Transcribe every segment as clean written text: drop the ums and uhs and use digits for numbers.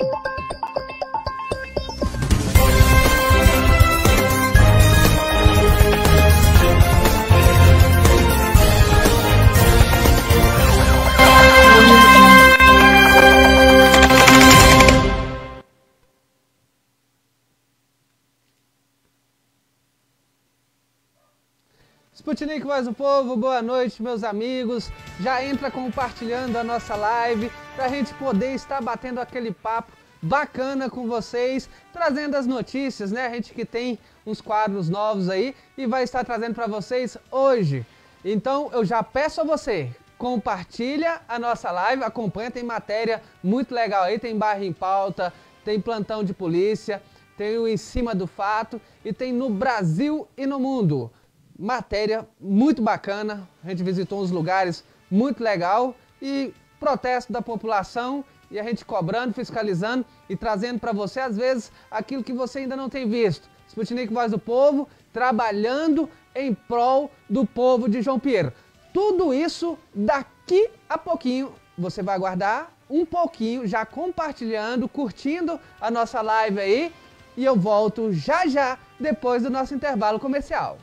Sputnik Voz do Povo, boa noite meus amigos, já entra compartilhando a nossa live para a gente poder estar batendo aquele papo bacana com vocês, trazendo as notícias, né? A gente que tem uns quadros novos aí e vai estar trazendo para vocês hoje. Então eu já peço a você, compartilha a nossa live, acompanha, tem matéria muito legal aí, tem Bairro em Pauta, tem plantão de polícia, tem o Em Cima do Fato e tem no Brasil e no Mundo. Matéria muito bacana, a gente visitou uns lugares muito legal e protesto da população e a gente cobrando, fiscalizando e trazendo para você às vezes aquilo que você ainda não tem visto. Sputnik Voz do Povo, trabalhando em prol do povo de João Pinheiro. Tudo isso daqui a pouquinho, você vai aguardar um pouquinho, já compartilhando, curtindo a nossa live aí e eu volto já já depois do nosso intervalo comercial.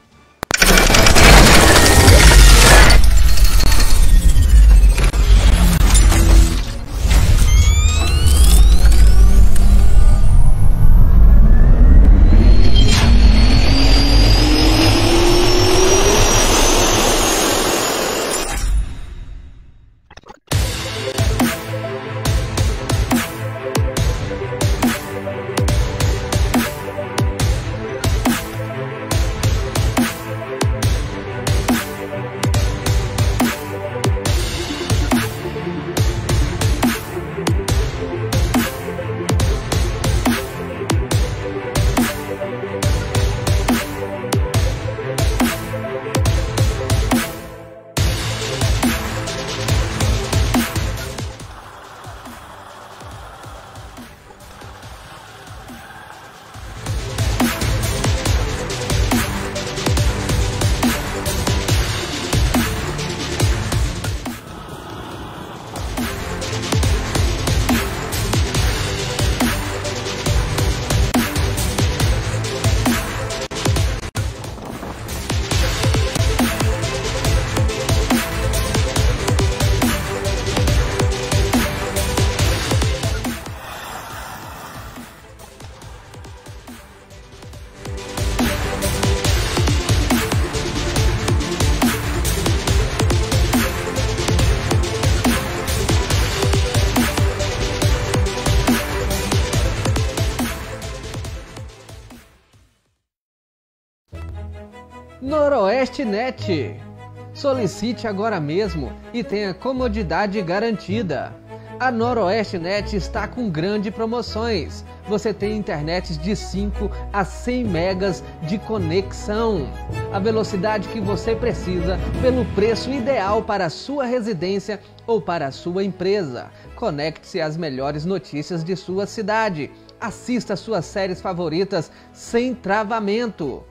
Noroeste Net. Solicite agora mesmo e tenha comodidade garantida. A Noroeste Net está com grandes promoções. Você tem internet de 5 a 100 megas de conexão. A velocidade que você precisa pelo preço ideal para a sua residência ou para a sua empresa. Conecte-se às melhores notícias de sua cidade. Assista suas séries favoritas sem travamento.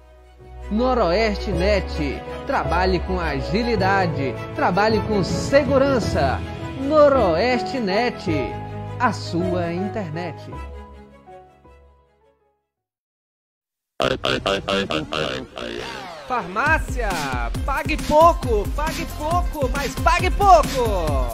Noroeste Net. Trabalhe com agilidade. Trabalhe com segurança. Noroeste Net. A sua internet. Farmácia. Pague pouco, mas pague pouco.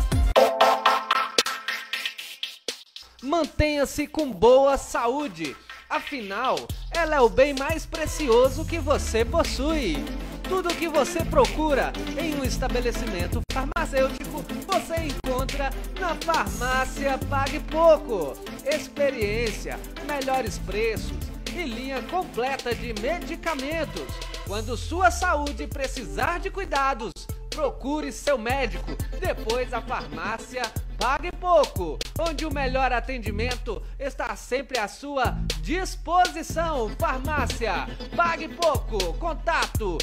Mantenha-se com boa saúde. Afinal, ela é o bem mais precioso que você possui. Tudo o que você procura em um estabelecimento farmacêutico, você encontra na Farmácia Pague Pouco. Experiência, melhores preços e linha completa de medicamentos. Quando sua saúde precisar de cuidados, procure seu médico. Depois a Farmácia Pague Pouco, onde o melhor atendimento está sempre à sua disposição. Farmácia Pague Pouco. Contato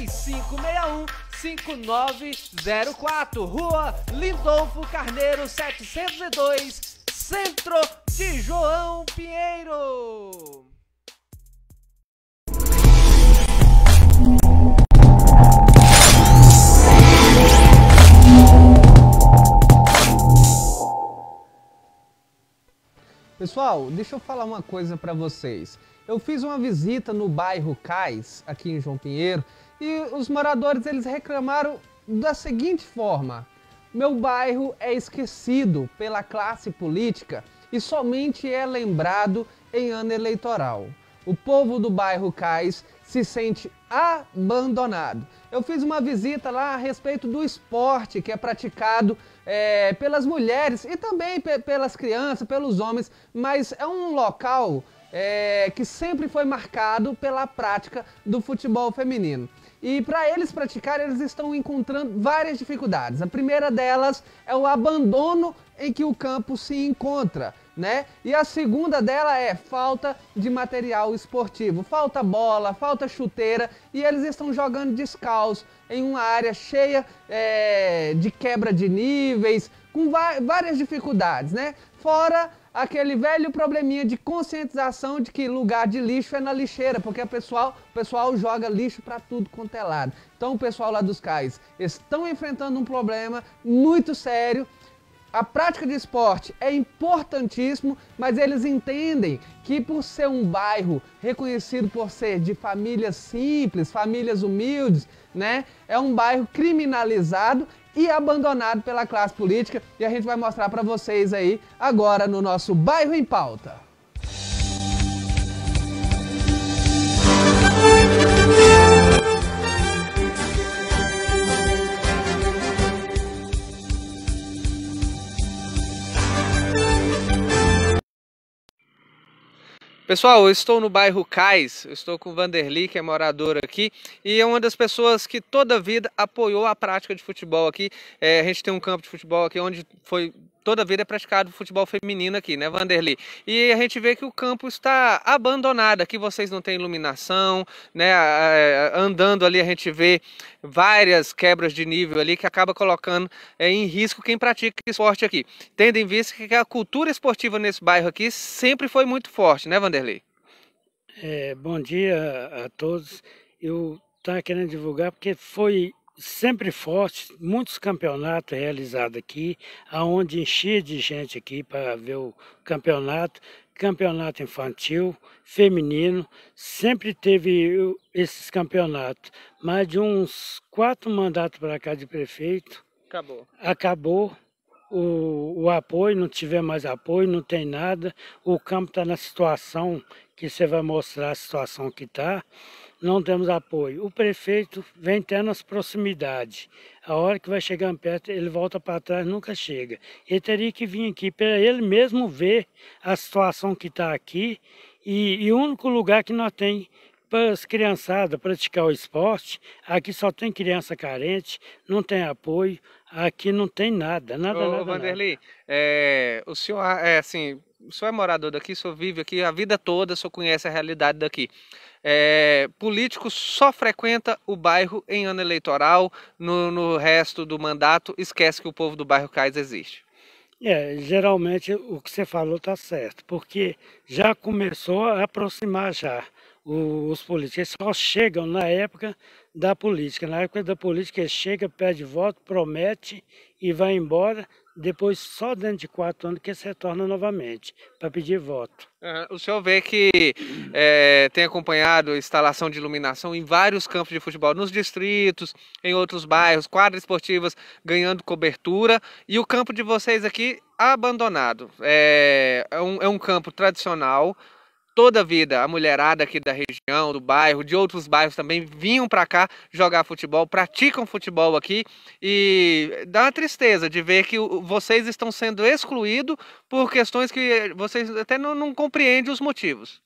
3561-5904, Rua Lindolfo Carneiro 702, Centro de João Pinheiro. Pessoal, deixa eu falar uma coisa para vocês. Eu fiz uma visita no bairro Cais, aqui em João Pinheiro, e os moradores eles reclamaram da seguinte forma: meu bairro é esquecido pela classe política e somente é lembrado em ano eleitoral. O povo do bairro Cais se sente abandonado. Eu fiz uma visita lá a respeito do esporte que é praticado pelas mulheres e também pelas crianças, pelos homens, mas é um local que sempre foi marcado pela prática do futebol feminino. E para eles praticarem, eles estão encontrando várias dificuldades. A primeira delas é o abandono em que o campo se encontra, né? E a segunda dela é falta de material esportivo, falta bola, falta chuteira, e eles estão jogando descalço em uma área cheia de quebra de níveis, com várias dificuldades, né? Fora aquele velho probleminha de conscientização de que lugar de lixo é na lixeira, porque o pessoal joga lixo para tudo quanto é lado. Então o pessoal lá dos Cais estão enfrentando um problema muito sério. A prática de esporte é importantíssimo, mas eles entendem que por ser um bairro reconhecido por ser de famílias simples, famílias humildes, né, é um bairro criminalizado e abandonado pela classe política, e a gente vai mostrar para vocês aí agora no nosso Bairro em Pauta. Pessoal, eu estou no bairro Cais, eu estou com o Vanderly, que é morador aqui, e é uma das pessoas que toda a vida apoiou a prática de futebol aqui. A gente tem um campo de futebol aqui onde toda a vida é praticado futebol feminino aqui, né, Vanderly? E a gente vê que o campo está abandonado, aqui vocês não têm iluminação, né, andando ali a gente vê várias quebras de nível ali que acaba colocando em risco quem pratica esporte aqui. Tendo em vista que a cultura esportiva nesse bairro aqui sempre foi muito forte, né, Vanderly? Bom dia a todos. Eu estava querendo divulgar porque foi sempre forte, muitos campeonatos realizados aqui, aonde enchia de gente aqui para ver o campeonato infantil, feminino, sempre teve esses campeonatos. Mais de uns 4 mandatos para cá de prefeito, acabou o apoio, não tiver mais apoio, não tem nada, o campo está na situação que você vai mostrar a situação que está, não temos apoio. O prefeito vem tendo as proximidades, a hora que vai chegando perto ele volta para trás, nunca chega. Ele teria que vir aqui para ele mesmo ver a situação que está aqui, e o único lugar que nós tem para as criançadas praticar o esporte, aqui só tem criança carente, não tem apoio, aqui não tem nada, nada. Vanderly, o senhor o senhor é morador daqui, o senhor vive aqui a vida toda, o senhor conhece a realidade daqui. Político só frequenta o bairro em ano eleitoral, no resto do mandato esquece que o povo do bairro Cais existe. Geralmente o que você falou está certo, porque já começou a aproximar já. Os políticos só chegam na época da política. Na época da política eles chegam, pede voto, promete e vai embora. Depois só dentro de 4 anos que eles retornam novamente para pedir voto. O senhor vê que tem acompanhado a instalação de iluminação em vários campos de futebol, nos distritos, em outros bairros, quadras esportivas ganhando cobertura, e o campo de vocês aqui abandonado. É um campo tradicional. Toda a vida, a mulherada aqui da região, do bairro, de outros bairros também vinham para cá jogar futebol, praticam futebol aqui, e dá uma tristeza de ver que vocês estão sendo excluídos por questões que vocês até não compreendem os motivos.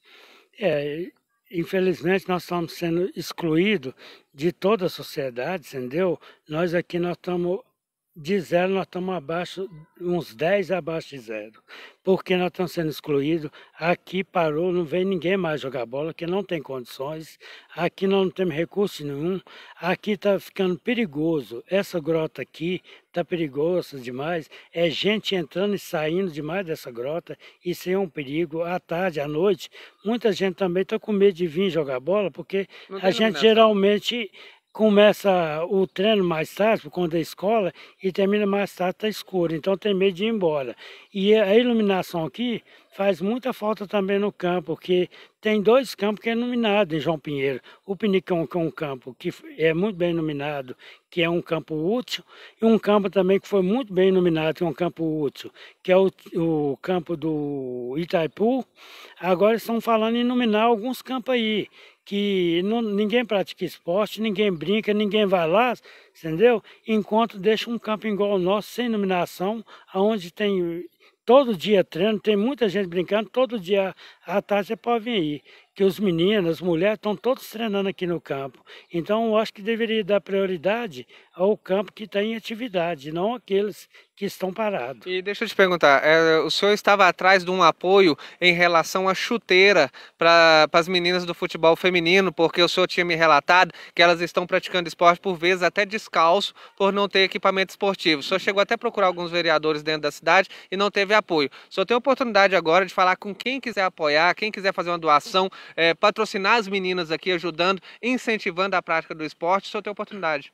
Infelizmente nós estamos sendo excluídos de toda a sociedade, entendeu? Nós aqui nós estamos de zero, nós estamos abaixo, uns 10 abaixo de zero, porque nós estamos sendo excluídos. Aqui parou, não vem ninguém mais jogar bola, que não tem condições, aqui nós não temos recurso nenhum, aqui está ficando perigoso, essa grota aqui está perigosa demais, é gente entrando e saindo demais dessa grota, isso é um perigo, à tarde, à noite, muita gente também está com medo de vir jogar bola, porque a gente geralmente começa o treino mais tarde, por conta da escola, e termina mais tarde, está escuro, então tem medo de ir embora. E a iluminação aqui faz muita falta também no campo, porque tem 2 campos que é iluminado em João Pinheiro. O Pinicão, que é um campo que é muito bem iluminado, que é um campo útil, e um campo também que foi muito bem iluminado, que é um campo útil, que é o campo do Itaipu. Agora estão falando em iluminar alguns campos aí, que ninguém pratica esporte, ninguém brinca, ninguém vai lá, entendeu? Enquanto deixa um campo igual o nosso, sem iluminação, onde tem todo dia treino, tem muita gente brincando, todo dia à tarde você pode vir aí. Que os meninos, as mulheres estão todos treinando aqui no campo. Então eu acho que deveria dar prioridade ao campo que está em atividade, não aqueles que estão parados. E deixa eu te perguntar, o senhor estava atrás de um apoio em relação à chuteira para as meninas do futebol feminino, porque o senhor tinha me relatado que elas estão praticando esporte por vezes até descalço, por não ter equipamento esportivo. O senhor chegou até a procurar alguns vereadores dentro da cidade e não teve apoio. O senhor tem a oportunidade agora de falar com quem quiser apoiar, quem quiser fazer uma doação, patrocinar as meninas aqui, ajudando, incentivando a prática do esporte. O senhor tem a oportunidade.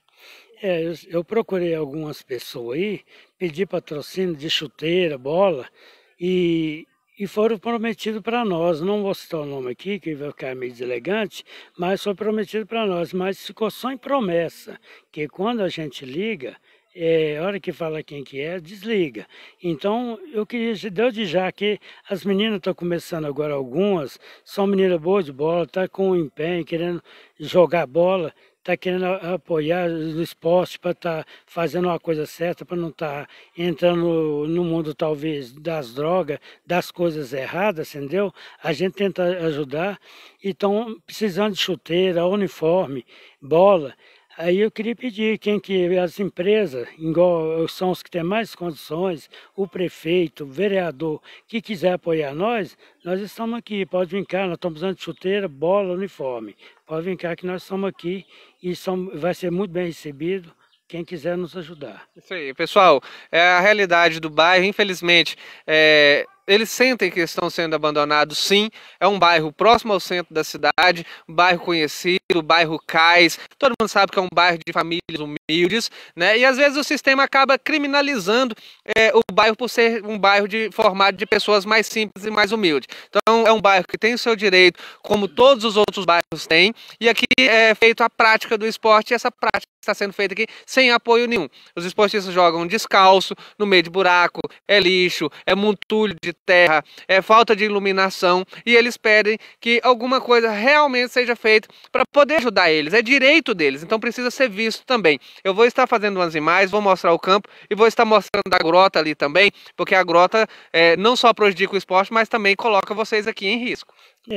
Eu procurei algumas pessoas aí, pedi patrocínio de chuteira, bola, e foram prometidos para nós. Não vou citar o nome aqui, que vai ficar meio deselegante, mas foi prometido para nós. Mas ficou só em promessa, que quando a gente liga, a hora que fala quem que é, desliga. Então, eu queria, de já que as meninas estão começando agora, algumas, são meninas boas de bola, tá com empenho, querendo jogar bola, está querendo apoiar o esporte para estar fazendo uma coisa certa, para não estar entrando no mundo talvez das drogas, das coisas erradas, entendeu? A gente tenta ajudar e estão precisando de chuteira, uniforme, bola. Aí eu queria pedir quem que as empresas, igual são os que têm mais condições, o prefeito, o vereador, que quiser apoiar nós estamos aqui, pode vir cá, nós estamos precisando de chuteira, bola, uniforme. Pode vir cá que nós estamos aqui e vai ser muito bem recebido quem quiser nos ajudar. Isso aí, pessoal, é a realidade do bairro, infelizmente, eles sentem que estão sendo abandonados, sim. É um bairro próximo ao centro da cidade, um bairro conhecido, bairro Cais. Todo mundo sabe que é um bairro de famílias humildes, né? E às vezes o sistema acaba criminalizando o bairro por ser um bairro formado de pessoas mais simples e mais humildes. Então é um bairro que tem o seu direito, como todos os outros bairros têm, e aqui é feito a prática do esporte, e essa prática está sendo feita aqui sem apoio nenhum. Os esportistas jogam descalço, no meio de buraco, é lixo, é montulho de terra, é falta de iluminação, e eles pedem que alguma coisa realmente seja feita para poder ajudar eles. É direito deles, então precisa ser visto também. Eu vou estar fazendo umas imagens, vou mostrar o campo e vou estar mostrando a grota ali também, porque a grota não só prejudica o esporte, mas também coloca vocês aqui em risco.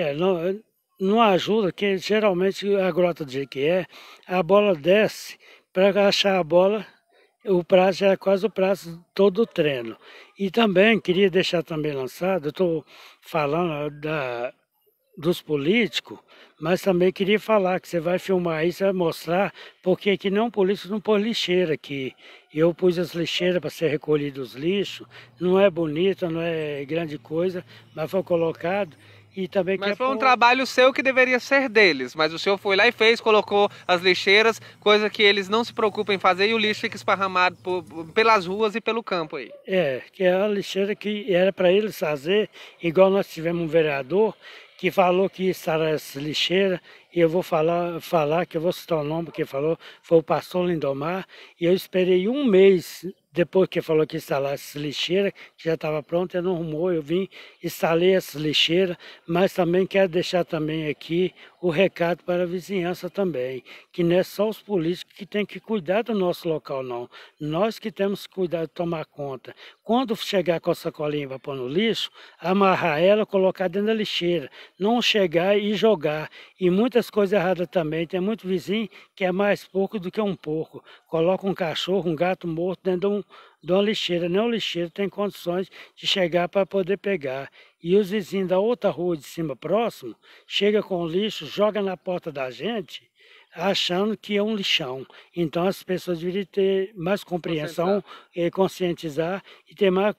Não ajuda, que geralmente a grota do jeito que a bola desce, para achar a bola, o prazo já é quase o prazo todo o treino. E também queria deixar também lançado, eu estou falando dos políticos, mas também queria falar que você vai filmar isso, vai mostrar, porque aqui não político não pôs lixeira aqui. Eu pus as lixeiras para ser recolhido os lixos, não é bonita, não é grande coisa, mas foi colocado. Mas foi um trabalho seu que deveria ser deles, mas o senhor foi lá e fez, colocou as lixeiras, coisa que eles não se preocupam em fazer, e o lixo fica esparramado pelas ruas e pelo campo aí. Que é a lixeira que era para eles fazer, igual nós tivemos um vereador que falou que instalar essa lixeira, e eu vou falar que eu vou citar o nome, porque falou, foi o pastor Lindomar, e eu esperei um mês depois que falou que instalar essa lixeira, que já estava pronta, ele não arrumou, eu vim, instalei essa lixeira, mas também quero deixar também aqui o recado para a vizinhança também, que não é só os políticos que têm que cuidar do nosso local, não. Nós que temos que cuidar de tomar conta. Quando chegar com a sacolinha para pôr no lixo, amarrar ela, colocar dentro da lixeira, não chegar e jogar. E muitas coisas erradas também, tem muito vizinho que é mais porco do que um porco. Coloca um cachorro, um gato morto dentro de uma lixeira, nem o lixeiro tem condições de chegar para poder pegar. E os vizinhos da outra rua de cima próximo, chega com o lixo, joga na porta da gente, achando que é um lixão. Então as pessoas deveriam ter mais compreensão, conscientizar e ter mais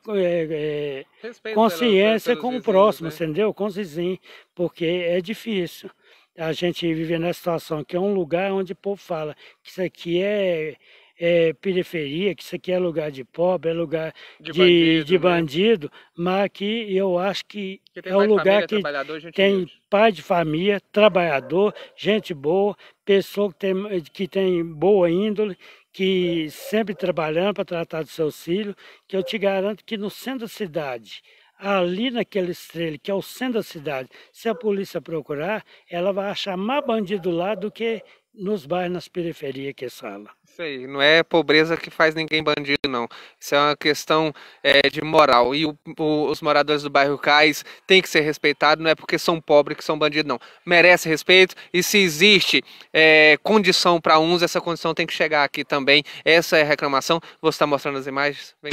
consciência com o próximo, né? Entendeu? Com os vizinhos, porque é difícil a gente viver nessa situação, que é um lugar onde o povo fala que isso aqui é periferia, que isso aqui é lugar de pobre, é lugar de bandido, mas aqui eu acho que é um lugar que tem pai de família, trabalhador, gente boa, pessoa que tem boa índole, que sempre trabalhando para tratar dos seus filhos, que eu te garanto que no centro da cidade, ali naquele estrela, que é o centro da cidade, se a polícia procurar, ela vai achar mais bandido lá do que nos bairros, nas periferias que fala. Isso aí, não é pobreza que faz ninguém bandido, não. Isso é uma questão de moral. E os moradores do bairro Cais têm que ser respeitados, não é porque são pobres que são bandidos, não. Merece respeito e se existe condição para uns, essa condição tem que chegar aqui também. Essa é a reclamação. Vou estar mostrando as imagens. Vem.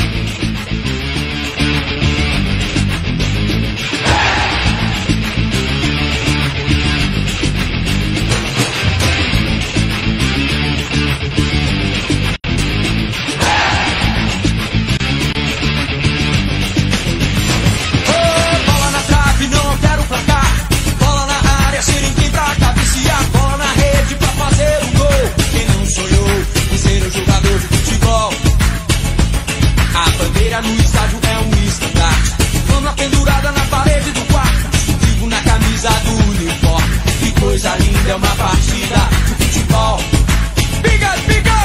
No estádio é um estandarte, fama pendurada na parede do quarto, vivo na camisa do uniforme. Que coisa linda, é uma partida de futebol. Biga, biga!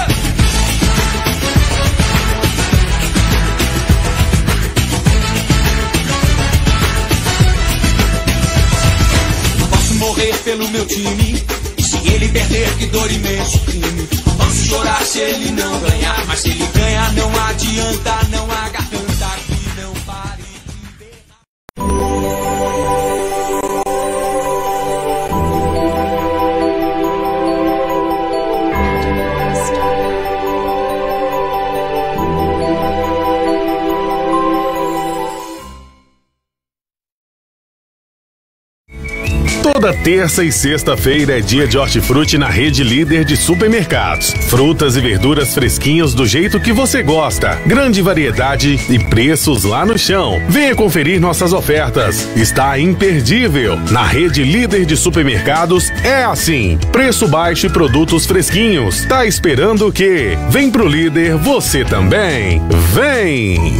Posso morrer pelo meu time, e se ele perder, que dor imenso crime. Posso chorar se ele não ganhar, mas se ele ganhar não adianta, não há garganta que não pare de berrar. Toda terça e sexta-feira é dia de hortifruti na Rede Líder de Supermercados. Frutas e verduras fresquinhas do jeito que você gosta. Grande variedade e preços lá no chão. Venha conferir nossas ofertas. Está imperdível. Na Rede Líder de Supermercados é assim. Preço baixo e produtos fresquinhos. Tá esperando o quê? Vem pro Líder você também. Vem!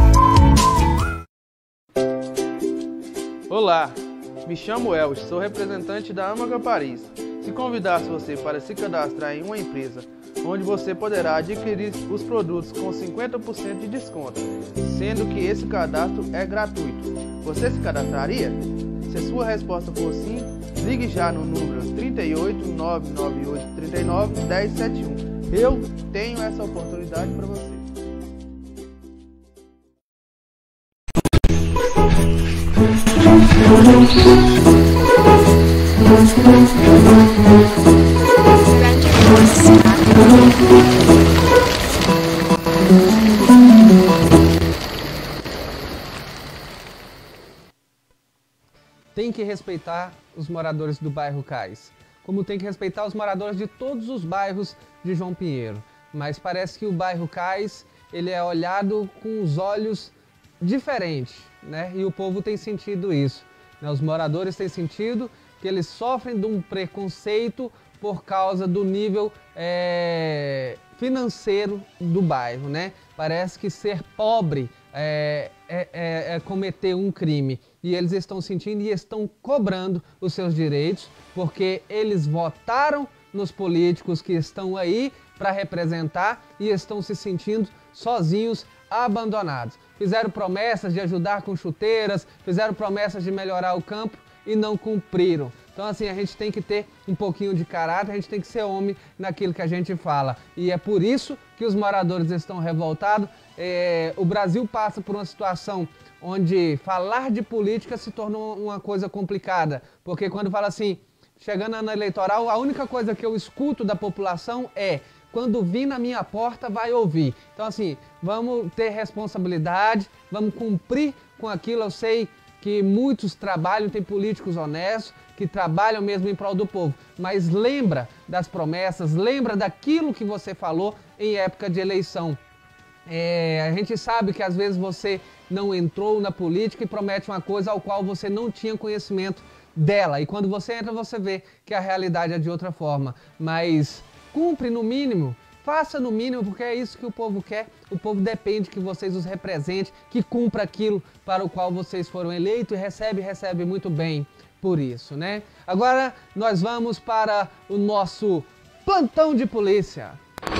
Olá! Me chamo Elvis, sou representante da Amaga Paris. Se convidasse você para se cadastrar em uma empresa, onde você poderá adquirir os produtos com 50% de desconto, sendo que esse cadastro é gratuito. Você se cadastraria? Se a sua resposta for sim, ligue já no número 38 998 39 1071. Eu tenho essa oportunidade para você. Tem que respeitar os moradores do bairro Cais, como tem que respeitar os moradores de todos os bairros de João Pinheiro. Mas parece que o bairro Cais, ele é olhado com os olhos diferentes, né? E o povo tem sentido isso, né? Os moradores têm sentido que eles sofrem de um preconceito por causa do nível financeiro do bairro, né? Parece que ser pobre é cometer um crime. E eles estão sentindo e estão cobrando os seus direitos, porque eles votaram nos políticos que estão aí para representar e estão se sentindo sozinhos, abandonados. Fizeram promessas de ajudar com chuteiras, fizeram promessas de melhorar o campo e não cumpriram. Então assim, a gente tem que ter um pouquinho de caráter, a gente tem que ser homem naquilo que a gente fala. E é por isso que os moradores estão revoltados. O Brasil passa por uma situação onde falar de política se tornou uma coisa complicada. Porque quando fala assim, chegando ano eleitoral, a única coisa que eu escuto da população é: quando vir na minha porta, vai ouvir. Então assim, vamos ter responsabilidade, vamos cumprir com aquilo. Eu sei que muitos trabalham, tem políticos honestos, que trabalham mesmo em prol do povo. Mas lembra das promessas, lembra daquilo que você falou em época de eleição. A gente sabe que às vezes você não entrou na política e promete uma coisa ao qual você não tinha conhecimento dela. E quando você entra, você vê que a realidade é de outra forma. Mas cumpre no mínimo, faça no mínimo, porque é isso que o povo quer. O povo depende que vocês os representem, que cumpra aquilo para o qual vocês foram eleitos e recebe muito bem por isso, né? Agora nós vamos para o nosso plantão de polícia.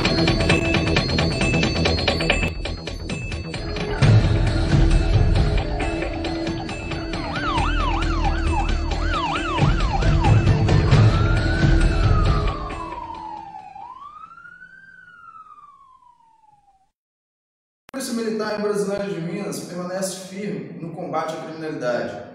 A Polícia Militar em Brasilândia de Minas permanece firme no combate à criminalidade.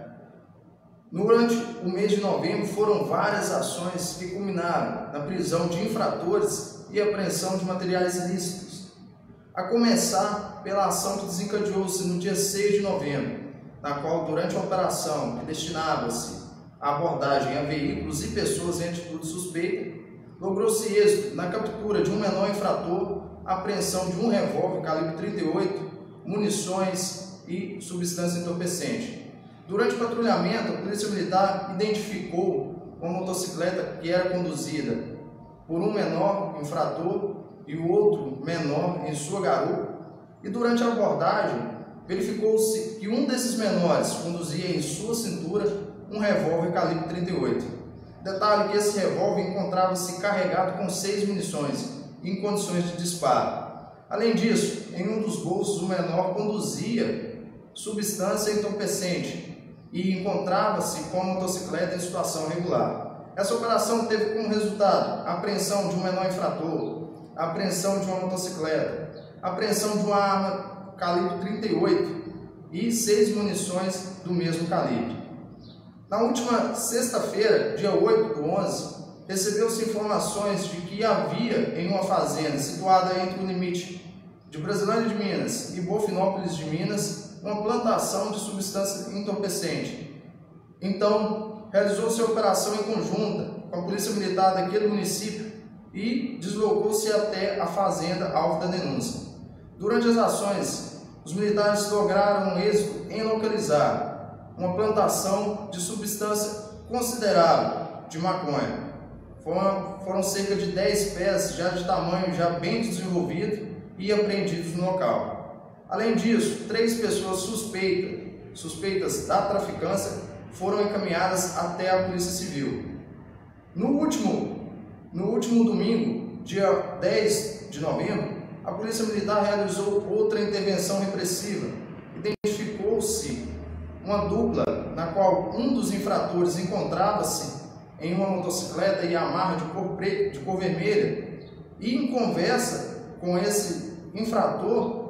Durante o mês de novembro foram várias ações que culminaram na prisão de infratores e apreensão de materiais ilícitos. A começar pela ação que desencadeou-se no dia 6 de novembro, na qual, durante a operação que destinava-se à abordagem a veículos e pessoas em atitude suspeita, logrou-se êxito na captura de um menor infrator, apreensão de um revólver calibre 38, munições e substância entorpecente. Durante o patrulhamento, a Polícia Militar identificou uma motocicleta que era conduzida por um menor infrator e o outro menor em sua garupa, e durante a abordagem verificou-se que um desses menores conduzia em sua cintura um revólver calibre 38. Detalhe que esse revólver encontrava-se carregado com 6 munições em condições de disparo. Além disso, em um dos bolsos o menor conduzia substância entorpecente e encontrava-se com a motocicleta em situação regular. Essa operação teve como resultado a apreensão de um menor infrator, a apreensão de uma motocicleta, a apreensão de uma arma calibre 38 e 6 munições do mesmo calibre. Na última sexta-feira, dia 8/11, recebeu-se informações de que havia em uma fazenda situada entre o limite de Brasilândia de Minas e Bofinópolis de Minas uma plantação de substância entorpecente. Então, realizou-se a operação em conjunta com a Polícia Militar daquele município e deslocou-se até a fazenda alvo da denúncia. Durante as ações, os militares lograram um êxito em localizar uma plantação de substância considerável de maconha. Foram cerca de 10 pés já de tamanho já bem desenvolvido e apreendidos no local. Além disso, 3 pessoas suspeitas da traficância foram encaminhadas até a Polícia Civil. No último domingo, dia 10 de novembro, a Polícia Militar realizou outra intervenção repressiva. Identificou-se uma dupla na qual um dos infratores encontrava-se em uma motocicleta e amarra de cor vermelha, e em conversa com esse infrator,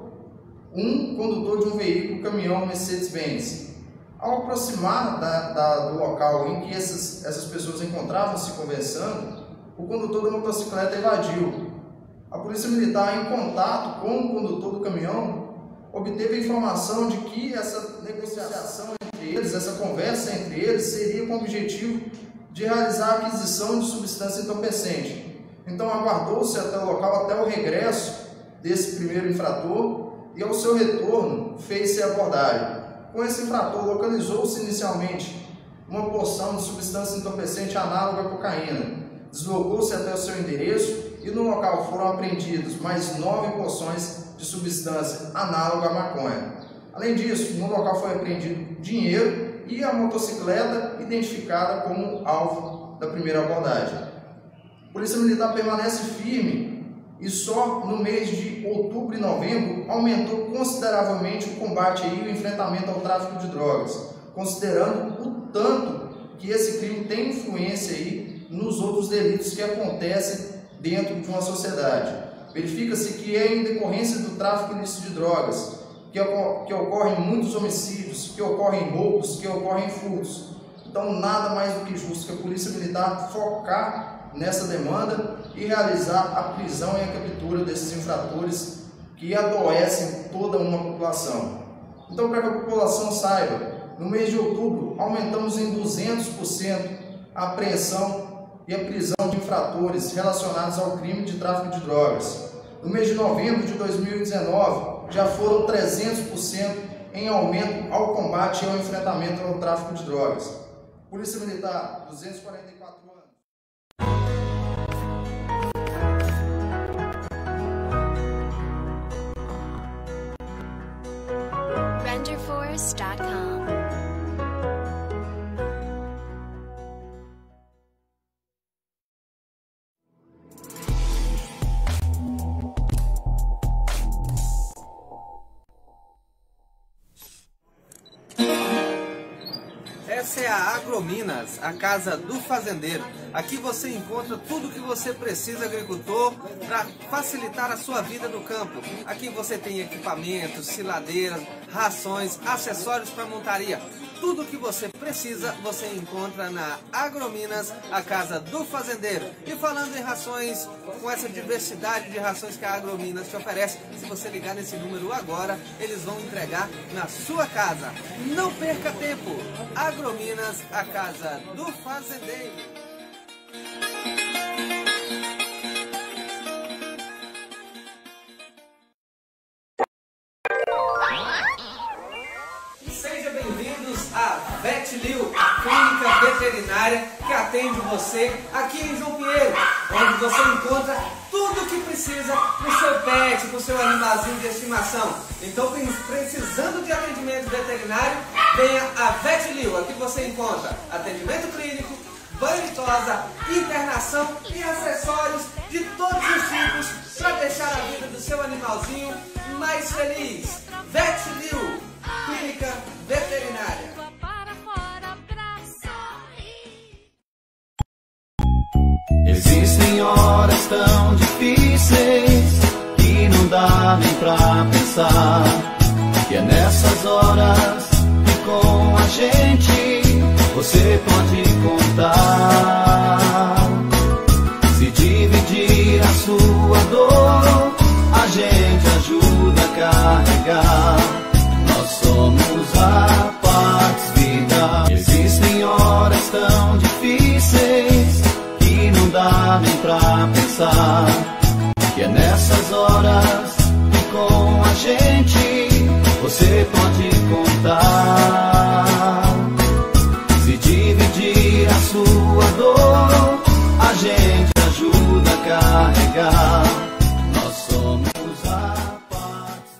um condutor de um veículo caminhão Mercedes-Benz. Ao aproximar do local em que essas pessoas encontravam-se conversando, o condutor da motocicleta evadiu. A Polícia Militar, em contato com o condutor do caminhão, obteve a informação de que essa negociação entre eles, essa conversa entre eles, seria com o objetivo de realizar a aquisição de substância entorpecente. Então, aguardou-se até o local, até o regresso desse primeiro infrator, e ao seu retorno fez-se a abordagem. Com esse infrator, localizou-se inicialmente uma porção de substância entorpecente análoga à cocaína. Deslocou-se até o seu endereço e no local foram apreendidos mais 9 porções de substância análoga à maconha. Além disso, no local foi apreendido dinheiro e a motocicleta identificada como alvo da primeira abordagem. A Polícia Militar permanece firme e só no mês de outubro e novembro aumentou consideravelmente o combate e o enfrentamento ao tráfico de drogas, considerando o tanto que esse crime tem influência aí nos outros delitos que acontecem dentro de uma sociedade. Verifica-se que é em decorrência do tráfico ilícito de drogas que ocorrem muitos homicídios, que ocorrem roubos, que ocorrem furtos. Então, nada mais do que justo que a Polícia Militar focar nessa demanda e realizar a prisão e a captura desses infratores que adoecem toda uma população. Então, para que a população saiba, no mês de outubro aumentamos em 200% a apreensão e a prisão de infratores relacionados ao crime de tráfico de drogas. No mês de novembro de 2019, já foram 300% em aumento ao combate e ao enfrentamento ao tráfico de drogas. Polícia Militar, 244 anos. RandyForest.com. Essa é a Agrominas, a casa do fazendeiro. Aqui você encontra tudo o que você precisa, agricultor, para facilitar a sua vida no campo. Aqui você tem equipamentos, siladeiras, rações, acessórios para montaria. Tudo o que você precisa você encontra na Agrominas, a casa do fazendeiro. E falando em rações, com essa diversidade de rações que a Agrominas te oferece, se você ligar nesse número agora, eles vão entregar na sua casa. Não perca tempo! Agrominas, a casa do fazendeiro. Sejam bem-vindos à VetLil, a clínica veterinária que atende você aqui em João Pinheiro, onde você encontra tudo o que precisa para o seu pet, para o seu animalzinho de estimação. Então, precisando de atendimento veterinário, venha à VetLil. Aqui você encontra atendimento clínico, banho e tosa, internação e acessórios de todos os tipos para deixar a vida do seu animalzinho mais feliz. VetLil, clínica veterinária. Existem horas tão difíceis que não dá nem pra pensar. Que é nessas horas que com a gente você pode contar. Se dividir a sua dor, a gente ajuda a carregar. Nós somos a Pax Vida. Existem horas tão difíceis que não dá nem pra pensar. Que é nessas horas que com a gente você pode contar. Se dividir a sua dor, a gente ajuda a carregar. Nós somos a paz.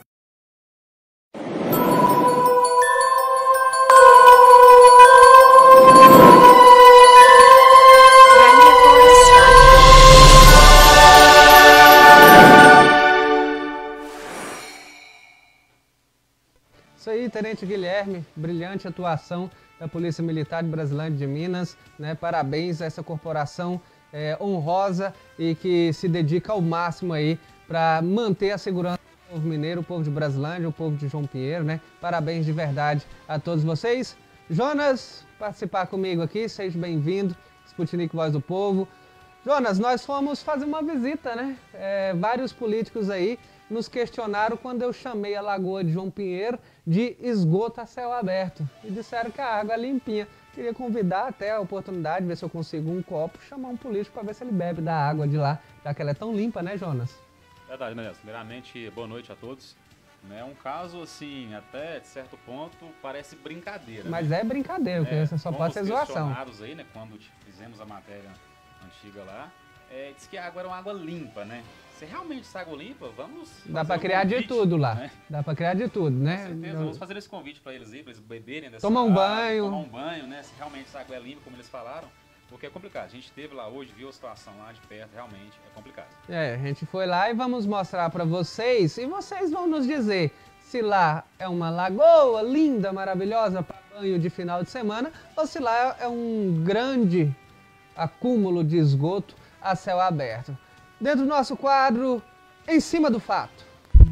Isso aí, Tenente Guilherme, brilhante atuação da Polícia Militar de Brasilândia de Minas, né? Parabéns a essa corporação honrosa e que se dedica ao máximo aí para manter a segurança do povo mineiro, o povo de Brasilândia, o povo de João Pinheiro, né? Parabéns de verdade a todos vocês. Jonas, participar comigo aqui, seja bem-vindo, Sputnik Voz do Povo. Jonas, nós fomos fazer uma visita, né? Vários políticos aí nos questionaram quando eu chamei a Lagoa de João Pinheiro de esgoto a céu aberto. E disseram que a água é limpinha. Queria convidar até a oportunidade, ver se eu consigo um copo, chamar um político para ver se ele bebe da água de lá, já que ela é tão limpa, né, Jonas? Verdade, né? Primeiramente, boa noite a todos. É um caso, assim, até de certo ponto, parece brincadeira. Mas né? É brincadeira, porque você só pode ser zoação. Aí, né, quando fizemos a matéria antiga lá, disse que a água era uma água limpa, né? Se realmente essa água limpa, vamos... Dá pra criar de tudo lá. Né? Dá pra criar de tudo, né? Com certeza. Vamos fazer esse convite pra eles aí, pra eles beberem dessa Tomar um água, banho. Tomar um banho, né? Se realmente essa água é limpa, como eles falaram. Porque é complicado. A gente esteve lá hoje, viu a situação lá de perto, realmente é complicado. A gente foi lá e vamos mostrar pra vocês. E vocês vão nos dizer se lá é uma lagoa linda, maravilhosa, para banho de final de semana, ou se lá é um grande acúmulo de esgoto a céu aberto. Dentro do nosso quadro, Em Cima do Fato.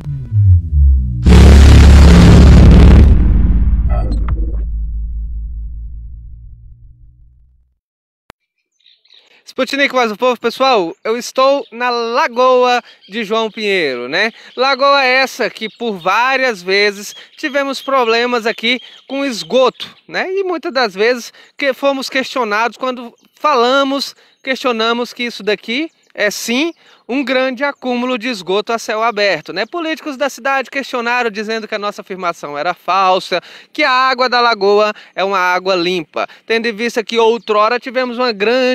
Sputnik Voz do Povo, pessoal, eu estou na Lagoa de João Pinheiro, né? Lagoa essa que por várias vezes tivemos problemas aqui com esgoto, né? E muitas das vezes que fomos questionados quando questionamos que isso daqui é sim um grande acúmulo de esgoto a céu aberto, né? Políticos da cidade questionaram dizendo que a nossa afirmação era falsa, que a água da lagoa é uma água limpa, tendo em vista que outrora tivemos uma grande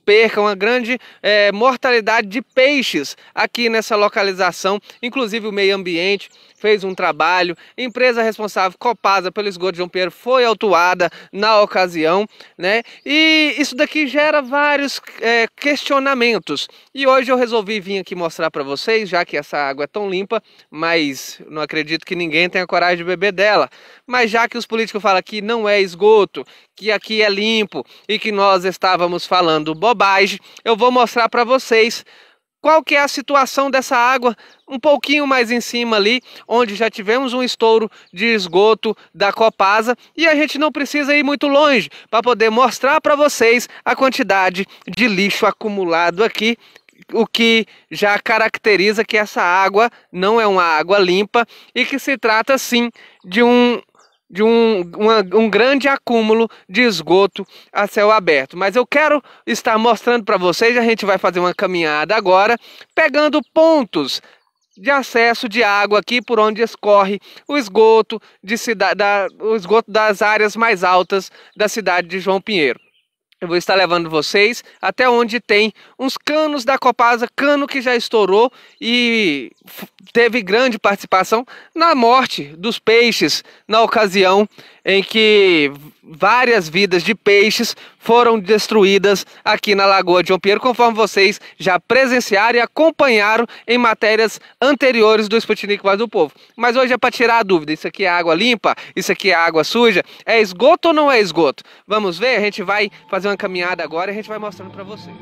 perca, uma grande mortalidade de peixes aqui nessa localização. Inclusive o meio ambiente fez um trabalho, empresa responsável, Copasa, pelo esgoto de João Pinheiro, foi autuada na ocasião, né? E isso daqui gera vários questionamentos. E hoje eu resolvi vir aqui mostrar para vocês, já que essa água é tão limpa, mas não acredito que ninguém tenha coragem de beber dela. Mas já que os políticos falam que não é esgoto, que aqui é limpo e que nós estávamos falando bobagem, eu vou mostrar para vocês qual que é a situação dessa água um pouquinho mais em cima ali, onde já tivemos um estouro de esgoto da Copasa, e a gente não precisa ir muito longe para poder mostrar para vocês a quantidade de lixo acumulado aqui, o que já caracteriza que essa água não é uma água limpa e que se trata sim de um grande acúmulo de esgoto a céu aberto. Mas eu quero estar mostrando para vocês, a gente vai fazer uma caminhada agora, pegando pontos de acesso de água aqui por onde escorre o esgoto, o esgoto das áreas mais altas da cidade de João Pinheiro. Eu vou estar levando vocês até onde tem uns canos da Copasa, cano que já estourou e teve grande participação na morte dos peixes, na ocasião em que várias vidas de peixes foram destruídas aqui na Lagoa de João Pinheiro, conforme vocês já presenciaram e acompanharam em matérias anteriores do Sputnik Voz do Povo. Mas hoje é para tirar a dúvida, isso aqui é água limpa, isso aqui é água suja, é esgoto ou não é esgoto? Vamos ver, a gente vai fazer uma caminhada agora e a gente vai mostrando para vocês.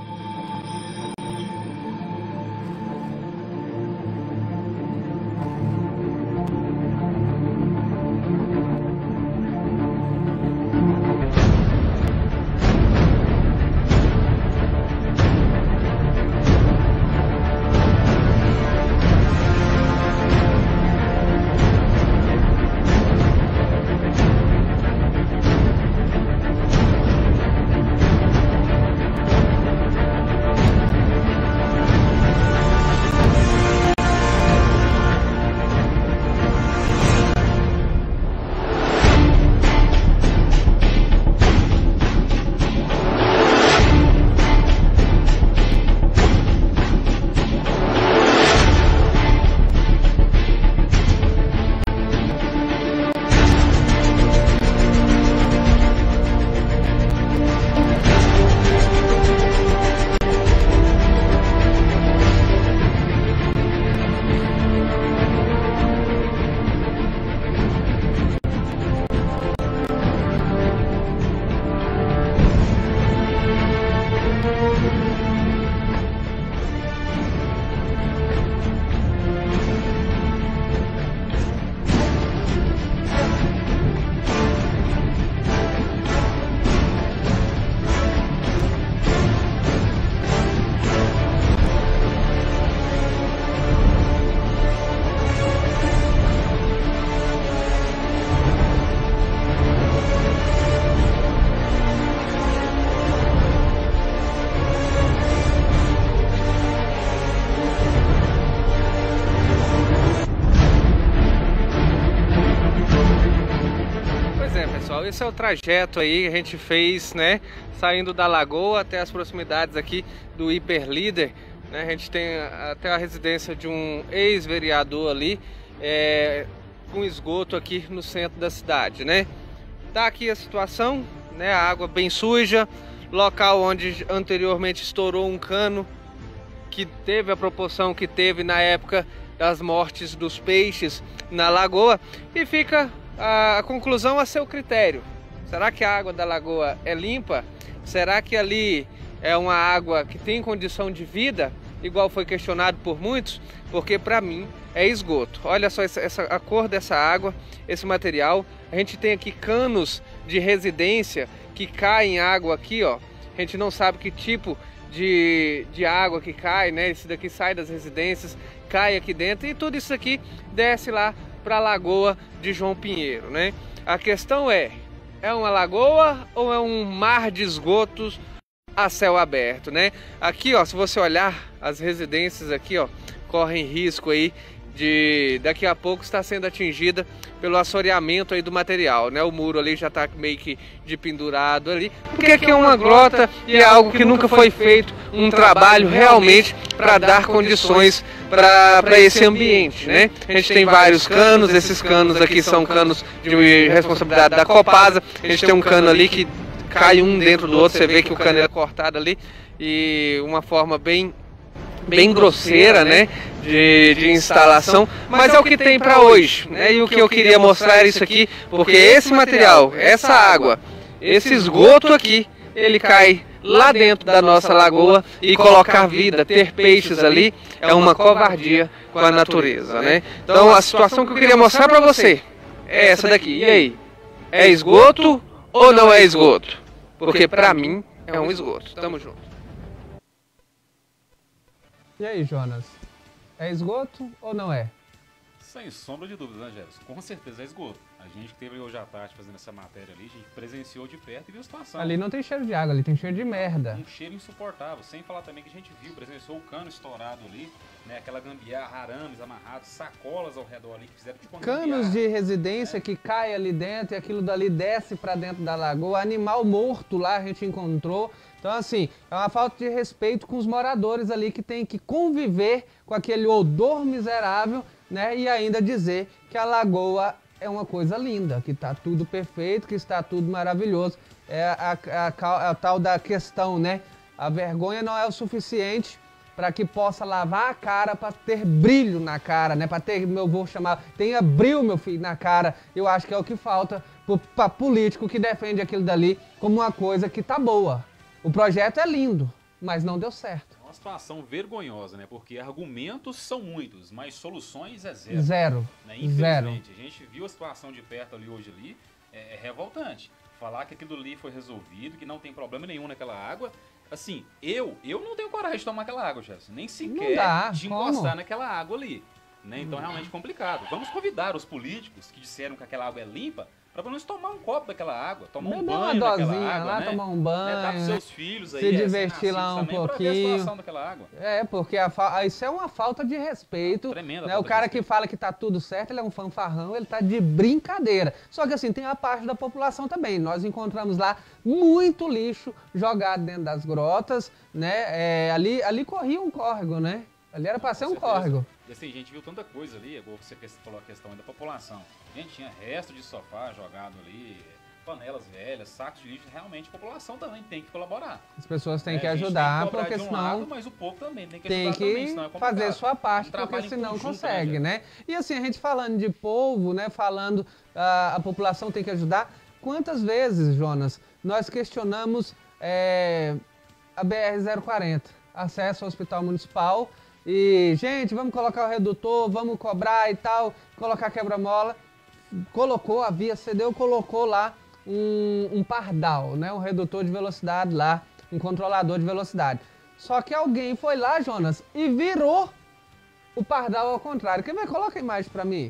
Esse é o trajeto aí que a gente fez, né, saindo da lagoa até as proximidades aqui do Hiperlíder, né? A gente tem até a residência de um ex-vereador ali, com esgoto aqui no centro da cidade, né? Tá aqui a situação, né, a água bem suja, local onde anteriormente estourou um cano que teve a proporção que teve na época das mortes dos peixes na lagoa, e fica a conclusão a seu critério. Será que a água da lagoa é limpa? Será que ali é uma água que tem condição de vida, igual foi questionado por muitos? Porque para mim é esgoto. Olha só a cor dessa água, esse material. A gente tem aqui canos de residência que caem água aqui, ó. A gente não sabe que tipo de água que cai, né? Esse daqui sai das residências, cai aqui dentro, e tudo isso aqui desce lá para a Lagoa de João Pinheiro, né? A questão é uma lagoa ou é um mar de esgotos a céu aberto, né? Aqui, ó, se você olhar as residências aqui, ó, correm risco aí daqui a pouco está sendo atingida pelo assoreamento aí do material, né? O muro ali já está meio que de pendurado ali, porque aqui é uma grota e é algo que nunca foi feito um trabalho realmente para dar condições para esse ambiente, né? A gente tem vários canos, esses canos aqui são canos de responsabilidade da Copasa. A gente tem um cano ali que cai um dentro do outro, você vê que o cano é cortado ali e uma forma bem grosseira, né, de instalação, mas é o que tem para hoje, né? E o que eu queria mostrar é isso aqui, porque esse material, essa água, esse esgoto aqui, ele cai lá dentro da nossa lagoa e colocar vida, ter peixes ali, é uma covardia com a natureza, né? Então a situação que eu queria mostrar para você é essa daqui. E aí, é esgoto ou não é esgoto? Porque para mim é um esgoto. Tamo junto. E aí, Jonas? É esgoto ou não é? Sem sombra de dúvida, né, Gerson? Com certeza é esgoto. A gente que teve hoje à tarde fazendo essa matéria ali, a gente presenciou de perto e viu a situação. Ali não tem cheiro de água, ali tem cheiro de merda. Um cheiro insuportável. Sem falar também que a gente viu, presenciou o cano estourado ali, né? Aquela gambiarra, arames amarrados, sacolas ao redor ali que fizeram tipo uma canos de residência que cai ali dentro e aquilo dali desce pra dentro da lagoa. Animal morto lá a gente encontrou. Então, assim, é uma falta de respeito com os moradores ali que tem que conviver com aquele odor miserável, né? E ainda dizer que a lagoa é uma coisa linda, que está tudo perfeito, que está tudo maravilhoso. É a tal da questão, né? A vergonha não é o suficiente para que possa lavar a cara, para ter brilho na cara, né? Para ter, eu vou chamar, tenha brilho, meu filho, na cara. Eu acho que é o que falta para político que defende aquilo dali como uma coisa que tá boa. O projeto é lindo, mas não deu certo. Uma situação vergonhosa, né? Porque argumentos são muitos, mas soluções é zero. Zero. Né? Infelizmente, a gente viu a situação de perto ali hoje ali, é revoltante. Falar que aquilo ali foi resolvido, que não tem problema nenhum naquela água. Assim, eu não tenho coragem de tomar aquela água, Jefferson. Nem sequer de encostar naquela água ali. Né? Então, realmente complicado. Vamos convidar os políticos que disseram que aquela água é limpa para pelo menos tomar um copo daquela água, tomar um banho daquela água, lá, né? tomar um banho, dar pros seus filhos aí, se divertir lá um pouquinho. Pra ver a situação daquela água. É, porque isso é uma falta de respeito. Tremenda. Né? O cara que fala que tá tudo certo, ele é um fanfarrão, ele tá de brincadeira. Só que assim, tem a parte da população também. Nós encontramos lá muito lixo jogado dentro das grotas, né? Ali corria um córrego, né? Ali era para ser um córrego. E assim, a gente viu tanta coisa ali, igual você falou a questão da população. A gente tinha resto de sofá jogado ali, panelas velhas, sacos de lixo. Realmente a população também tem que colaborar. As pessoas têm que ajudar, porque senão... lado, mas o povo também tem que ajudar também, senão é complicado. Fazer sua parte, porque senão consegue, né? E assim, a gente falando de povo, né? Falando a população tem que ajudar. Quantas vezes, Jonas, nós questionamos a BR-040, acesso ao Hospital Municipal, e, gente, vamos colocar o redutor, vamos cobrar e tal, colocar quebra-mola. Colocou, a via cedeu, colocou lá um pardal, né? Um redutor de velocidade lá, um controlador de velocidade. Só que alguém foi lá, Jonas, e virou o pardal ao contrário. Quer ver? Coloca a imagem pra mim.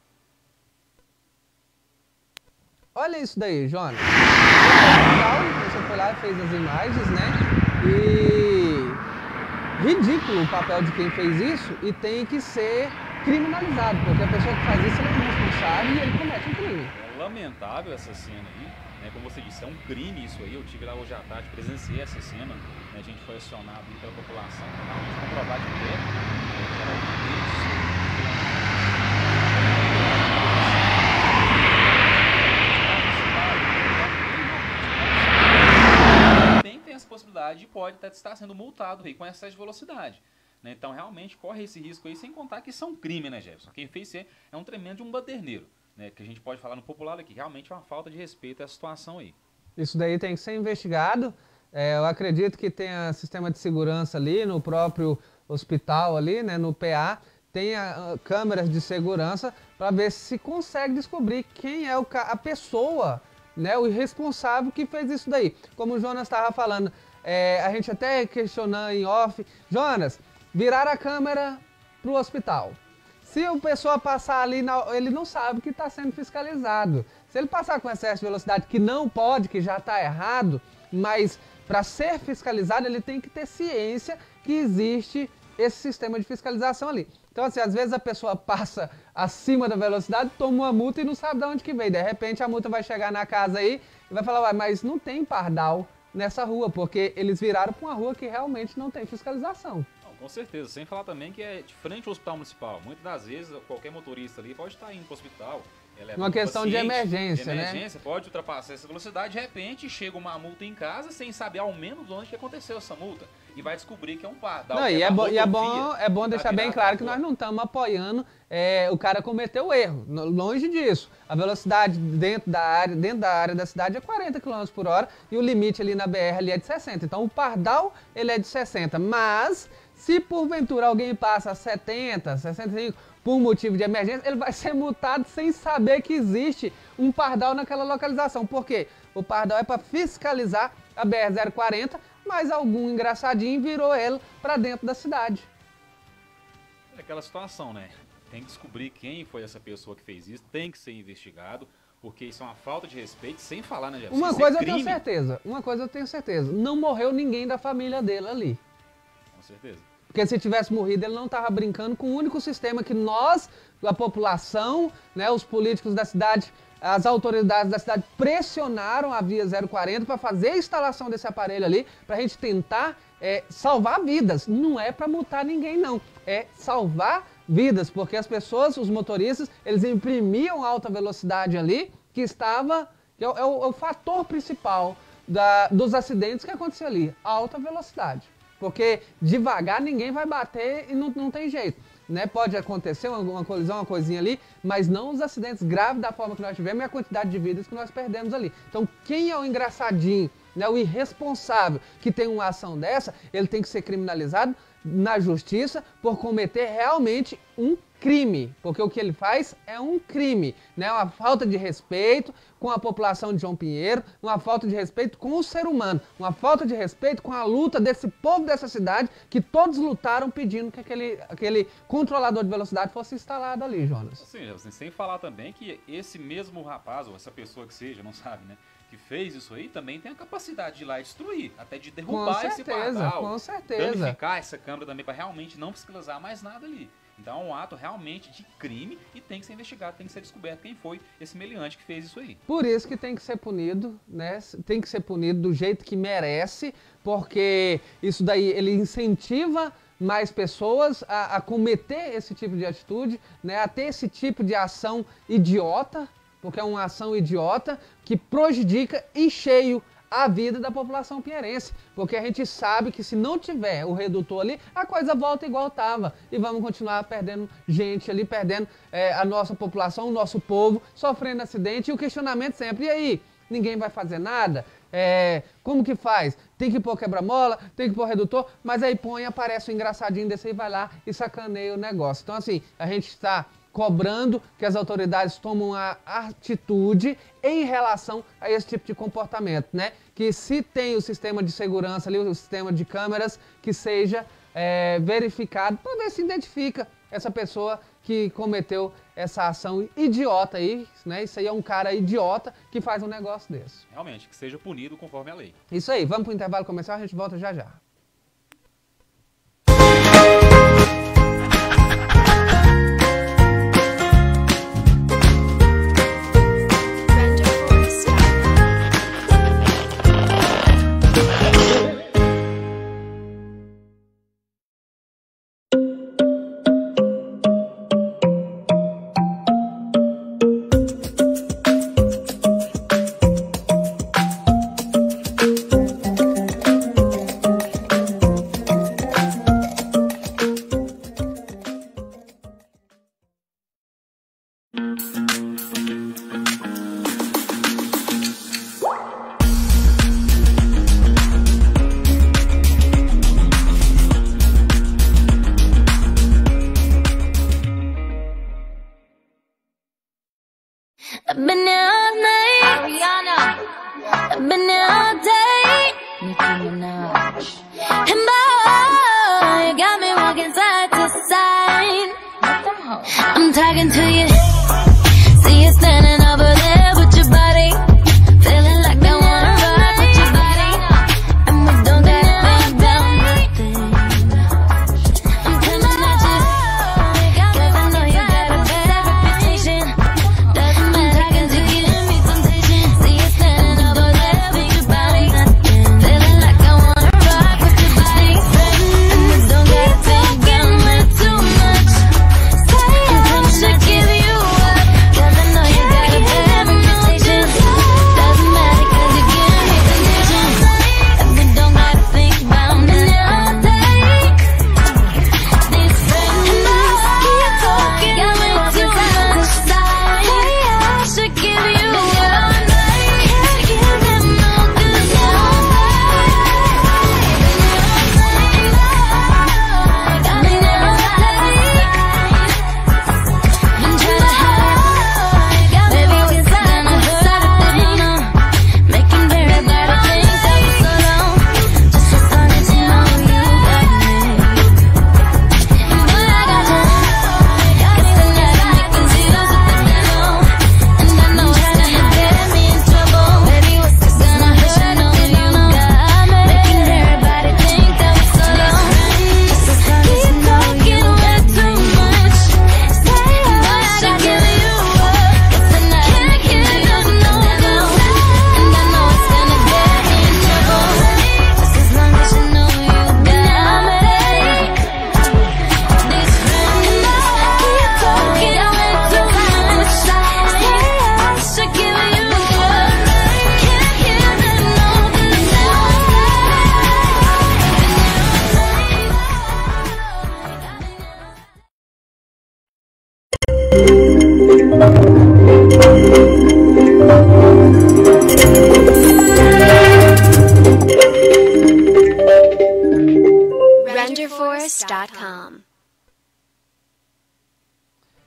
Olha isso daí, Jonas. Você foi lá e fez as imagens, né? E... ridículo o papel de quem fez isso e tem que ser criminalizado, porque a pessoa que faz isso é irresponsável e ele comete um crime. É lamentável essa cena aí, né? Como você disse, é um crime isso aí. Eu tive lá hoje à tarde, presenciei essa cena, né? A gente foi acionado pela população para realmente comprovar de tem essa possibilidade de pode até estar sendo multado aí com excesso de velocidade. Né? Então, realmente, corre esse risco aí, sem contar que isso é um crime, né, Jefferson? Quem fez isso é um tremendo de um baderneiro, né? Que a gente pode falar no popular aqui. Realmente é uma falta de respeito a essa situação aí. Isso daí tem que ser investigado. Eu acredito que tenha sistema de segurança ali no próprio hospital ali, né, no PA. Tenha câmeras de segurança para ver se consegue descobrir quem é a pessoa, né, o responsável que fez isso daí. Como o Jonas estava falando, a gente até questionou em off, Jonas, virar a câmera para o hospital. Se a pessoa passar ali, ele não sabe que está sendo fiscalizado. Se ele passar com excesso de velocidade, que não pode, que já está errado, mas para ser fiscalizado ele tem que ter ciência que existe esse sistema de fiscalização ali. Então, assim, às vezes a pessoa passa acima da velocidade, toma uma multa e não sabe de onde que veio. De repente a multa vai chegar na casa aí e vai falar, ué, mas não tem pardal nessa rua, porque eles viraram para uma rua que realmente não tem fiscalização. Com certeza, sem falar também que é de frente ao hospital municipal. Muitas das vezes, qualquer motorista ali pode estar indo para o hospital. Uma questão de emergência, né? Emergência, pode ultrapassar essa velocidade, de repente chega uma multa em casa sem saber ao menos onde que aconteceu essa multa. E vai descobrir que é um pardal. Não, e é bom deixar bem claro que nós não estamos apoiando o cara cometer o erro. Longe disso. A velocidade dentro da área da cidade é 40 km por hora e o limite ali na BR ali é de 60. Então o pardal ele é de 60, mas se porventura alguém passa a 70, 65 por motivo de emergência, ele vai ser multado sem saber que existe um pardal naquela localização. Por quê? O pardal é para fiscalizar a BR-040, mas algum engraçadinho virou ele para dentro da cidade. É aquela situação, né? Tem que descobrir quem foi essa pessoa que fez isso, tem que ser investigado, porque isso é uma falta de respeito, sem falar, né, Jefferson? Uma coisa eu tenho certeza, não morreu ninguém da família dele ali. Com certeza. Porque se tivesse morrido, ele não estava brincando com o único sistema que nós, a população, né, os políticos da cidade, as autoridades da cidade pressionaram a Via 040 para fazer a instalação desse aparelho ali, para a gente tentar salvar vidas. Não é para multar ninguém, não. É salvar vidas, porque as pessoas, os motoristas, eles imprimiam alta velocidade ali, que é o fator principal dos acidentes que aconteceu ali, alta velocidade. Porque devagar ninguém vai bater e não tem jeito. Né? Pode acontecer uma colisão, uma coisinha ali, mas não os acidentes graves da forma que nós tivemos e a quantidade de vidas que nós perdemos ali. Então quem é o engraçadinho, né, o irresponsável que tem uma ação dessa, ele tem que ser criminalizado na justiça por cometer realmente um crime, porque o que ele faz é um crime, né? Uma falta de respeito com a população de João Pinheiro, uma falta de respeito com o ser humano, uma falta de respeito com a luta desse povo dessa cidade, que todos lutaram pedindo que aquele controlador de velocidade fosse instalado ali, Jonas. Sim, sem falar também que esse mesmo rapaz, ou essa pessoa que seja, não sabe, né? Que fez isso aí, também tem a capacidade de ir lá e destruir, até de derrubar esse pardal. Com certeza. Danificar essa câmera também, para realmente não fiscalizar mais nada ali. Então é um ato realmente de crime e tem que ser investigado, tem que ser descoberto quem foi esse meliante que fez isso aí. Por isso que tem que ser punido, né? Tem que ser punido do jeito que merece, porque isso daí ele incentiva mais pessoas a cometer esse tipo de atitude, né? A ter esse tipo de ação idiota, porque é uma ação idiota que prejudica em cheio a vida da população pinheirense, porque a gente sabe que se não tiver o redutor ali, a coisa volta igual estava e vamos continuar perdendo gente ali, perdendo a nossa população, o nosso povo, sofrendo acidente e o questionamento sempre, e aí, ninguém vai fazer nada? Como que faz? Tem que pôr quebra-mola, tem que pôr redutor, mas aí aparece o engraçadinho desse aí, vai lá e sacaneia o negócio. Então assim, a gente está cobrando que as autoridades tomem uma atitude em relação a esse tipo de comportamento, né? Que se tem o sistema de segurança ali, o sistema de câmeras, que seja verificado para ver se identifica essa pessoa que cometeu essa ação idiota aí, né? Isso aí é um cara idiota que faz um negócio desse. Realmente, que seja punido conforme a lei. Isso aí, vamos para o intervalo comercial, a gente volta já já. I've been here all night, Ariana. I've been here all day, Nicki Minaj. And boy, you got me walking side to side. I'm talking to you. See you standing over there with your body, feeling like I wanna ride with your body. And we don't gotta bend down nothing.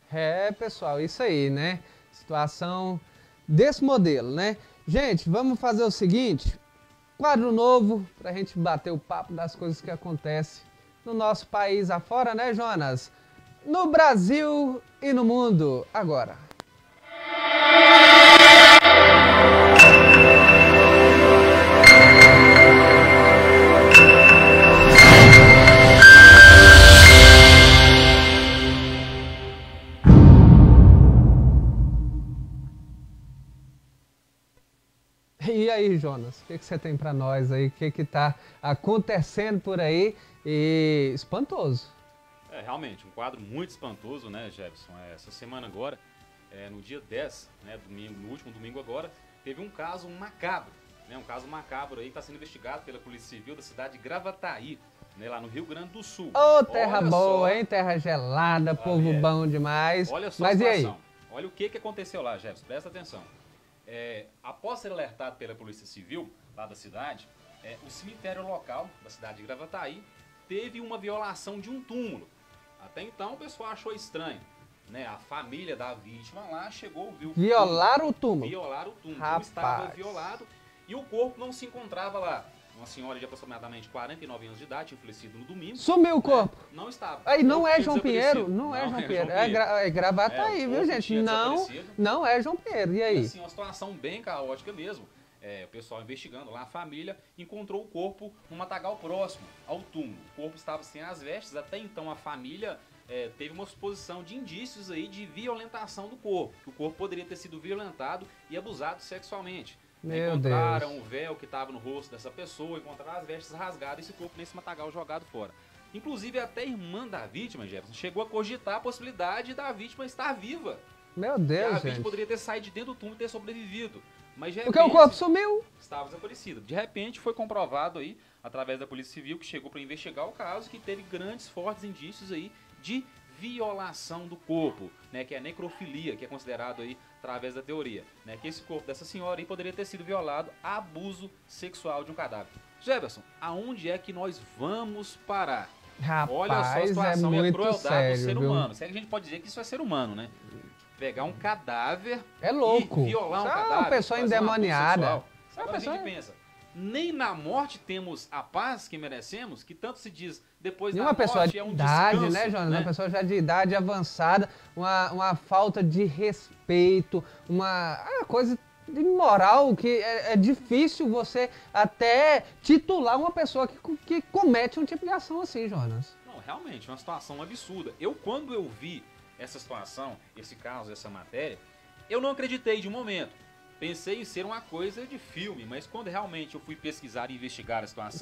É, pessoal, isso aí, né? Situação desse modelo, né? Gente, vamos fazer o seguinte, quadro novo pra gente bater o papo das coisas que acontecem no nosso país afora, né, Jonas? No Brasil e no mundo, agora. E aí, Jonas, o que você tem pra nós aí? O que tá acontecendo por aí? E espantoso. É, realmente, um quadro muito espantoso, né, Jefferson? Essa semana agora, no dia 10, né, domingo, no último domingo agora, teve um caso macabro, né? Um caso macabro aí que está sendo investigado pela Polícia Civil da cidade de Gravataí, né, lá no Rio Grande do Sul. Ô, terra boa, hein? Terra gelada, povo bom demais. Olha só Mas a situação. E aí? Olha o que aconteceu lá, Jefferson, presta atenção. Após ser alertado pela Polícia Civil lá da cidade, o cemitério local da cidade de Gravataí teve uma violação de um túmulo. Até então o pessoal achou estranho, né? A família da vítima lá chegou, viu? Violaram o túmulo? Violaram o túmulo. Rapaz. O túmulo estava violado e o corpo não se encontrava lá. Uma senhora de aproximadamente 49 anos de idade, tinha falecido no domingo. Sumiu o corpo? Não estava. Aí não é João Pinheiro? Não é João Pinheiro. É Gravataí, viu, corpo gente? tinha Não é João Pinheiro. E aí? Assim, uma situação bem caótica mesmo. O pessoal investigando lá, a família encontrou o corpo num matagal próximo ao túmulo. O corpo estava sem as vestes, até então a família teve uma suposição de indícios aí de violentação do corpo, que o corpo poderia ter sido violentado e abusado sexualmente. Encontraram o véu que estava no rosto dessa pessoa, encontraram as vestes rasgadas e esse corpo nesse matagal jogado fora. Inclusive até a irmã da vítima, Jefferson, chegou a cogitar a possibilidade da vítima estar viva. Meu Deus, a vítima poderia ter saído de dentro do túmulo e ter sobrevivido. Mas de repente, porque o corpo sumiu. Estava desaparecido. De repente foi comprovado aí, através da Polícia Civil, que chegou para investigar o caso, que teve grandes, fortes indícios aí de violação do corpo, né, que é a necrofilia, que é considerado aí através da teoria, né, que esse corpo dessa senhora aí poderia ter sido violado, abuso sexual de um cadáver. Jefferson, aonde é que nós vamos parar? Rapaz, olha só a situação e a crueldade sério, do ser viu? humano. Se é que a gente pode dizer que isso é ser humano, né? Pegar um cadáver louco. e violar um Só cadáver. uma pessoa endemoniada. Agora a gente pensa, nem na morte temos a paz que merecemos, que tanto se diz depois da uma pessoa morte de é um idade, descanso, né, Jonas? Uma pessoa já de idade avançada, uma falta de respeito, uma coisa imoral que é difícil você até titular uma pessoa que comete um tipo de ação assim, Jonas. Não, realmente, uma situação absurda. Quando eu vi essa situação, esse caso, essa matéria, eu não acreditei de um momento. Pensei em ser uma coisa de filme, mas quando realmente eu fui pesquisar e investigar a situação...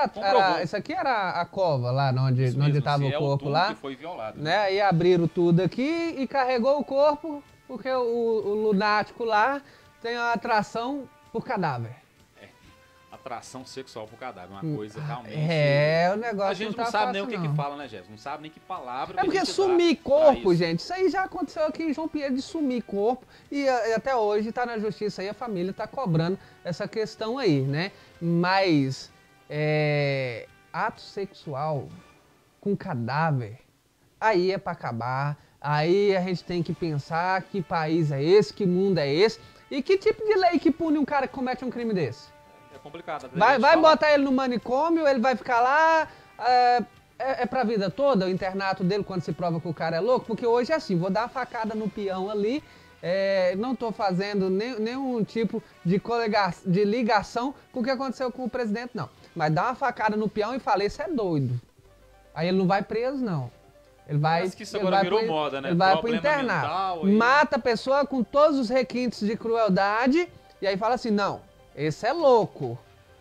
Isso aqui era a cova lá, onde estava o corpo lá. Que foi violado. Né? Aí abriram tudo aqui e carregou o corpo, porque o lunático lá tem uma atração por cadáver. Atração sexual por cadáver, uma coisa realmente... o negócio a gente não sabe nem o que fala, né, Jéssica? Não sabe nem que palavra... É porque sumir corpo, gente, isso aí já aconteceu aqui em João Pinheiro, de sumir corpo, e até hoje tá na justiça aí, a família tá cobrando essa questão aí, né? Mas, ato sexual com cadáver, aí é pra acabar, aí a gente tem que pensar que país é esse, que mundo é esse, e que tipo de lei que pune um cara que comete um crime desse? Complicado. Vai botar ele no manicômio, ele vai ficar lá, pra vida toda o internato dele quando se prova que o cara é louco, porque hoje é assim, vou dar uma facada no peão ali, não tô fazendo nenhum tipo de ligação com o que aconteceu com o presidente, não. Mas dá uma facada no peão e fala, esse é doido. Aí ele não vai preso, não. Ele vai, Parece que isso agora virou moda, né? Ele vai pro internato, mata a pessoa com todos os requintes de crueldade, e aí fala assim, não, esse é louco.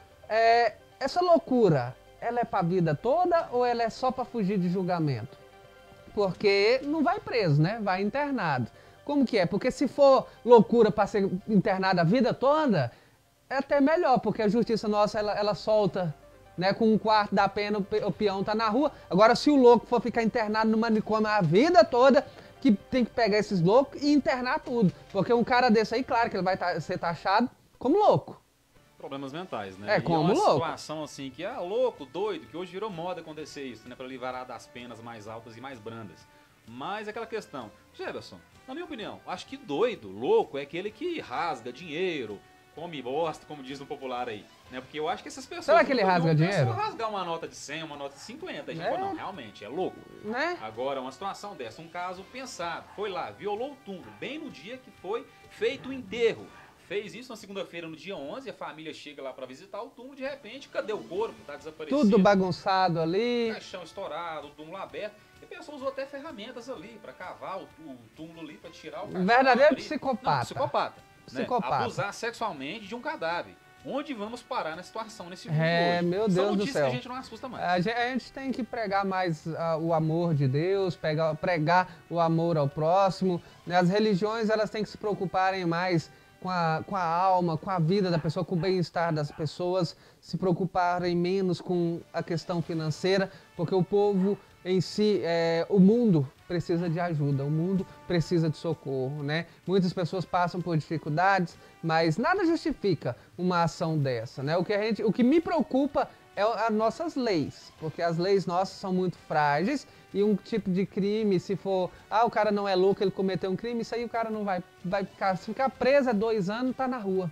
Essa loucura, ela é pra vida toda ou ela é só pra fugir de julgamento? Porque não vai preso, né? Vai internado. Como que é? Porque se for loucura pra ser internado a vida toda, é até melhor, porque a justiça nossa, ela solta, né? Com um quarto da pena, o peão tá na rua. Agora, se o louco for ficar internado no manicômio a vida toda, que tem que pegar esses loucos e internar tudo. Porque um cara desse aí, claro que ele vai ser taxado como louco. Problemas mentais, né? Como uma louco. Situação assim que louco, doido, que hoje virou moda acontecer isso, né? Para livrar das penas mais altas e mais brandas. Mas aquela questão, Jefferson, na minha opinião, acho que doido, louco, é aquele que rasga dinheiro, come bosta, como diz no popular aí. Né? Porque eu acho que essas pessoas... Será que ele rasga dinheiro? Não rasgar uma nota de 100, uma nota de 50, gente, não, realmente, é louco. Né? Agora, uma situação dessa, um caso pensado, foi lá, violou o túmulo, bem no dia que foi feito o enterro. Fez isso na segunda-feira, no dia 11, a família chega lá pra visitar o túmulo, de repente, cadê o corpo? Tá desaparecido. Tudo bagunçado ali. Caixão estourado, o túmulo aberto. E a pessoa usou até ferramentas ali pra cavar o túmulo ali, pra tirar o caixão. Verdadeiro psicopata. Não, psicopata. Psicopata. Né? Abusar sexualmente de um cadáver. Onde vamos parar na situação nesse vídeo hoje? Meu Deus do céu. Que a gente não assusta mais. A gente tem que pregar mais o amor de Deus, pregar o amor ao próximo. Né? As religiões, elas têm que se preocuparem mais com a alma, com a vida da pessoa, com o bem-estar das pessoas, se preocuparem menos com a questão financeira, porque o povo em si, o mundo precisa de ajuda, o mundo precisa de socorro, né? Muitas pessoas passam por dificuldades, mas nada justifica uma ação dessa, né? O que me preocupa é as nossas leis, porque as leis nossas são muito frágeis e um tipo de crime, se for, o cara não é louco, ele cometeu um crime, isso aí o cara não vai ficar, se ficar preso é 2 anos, tá na rua.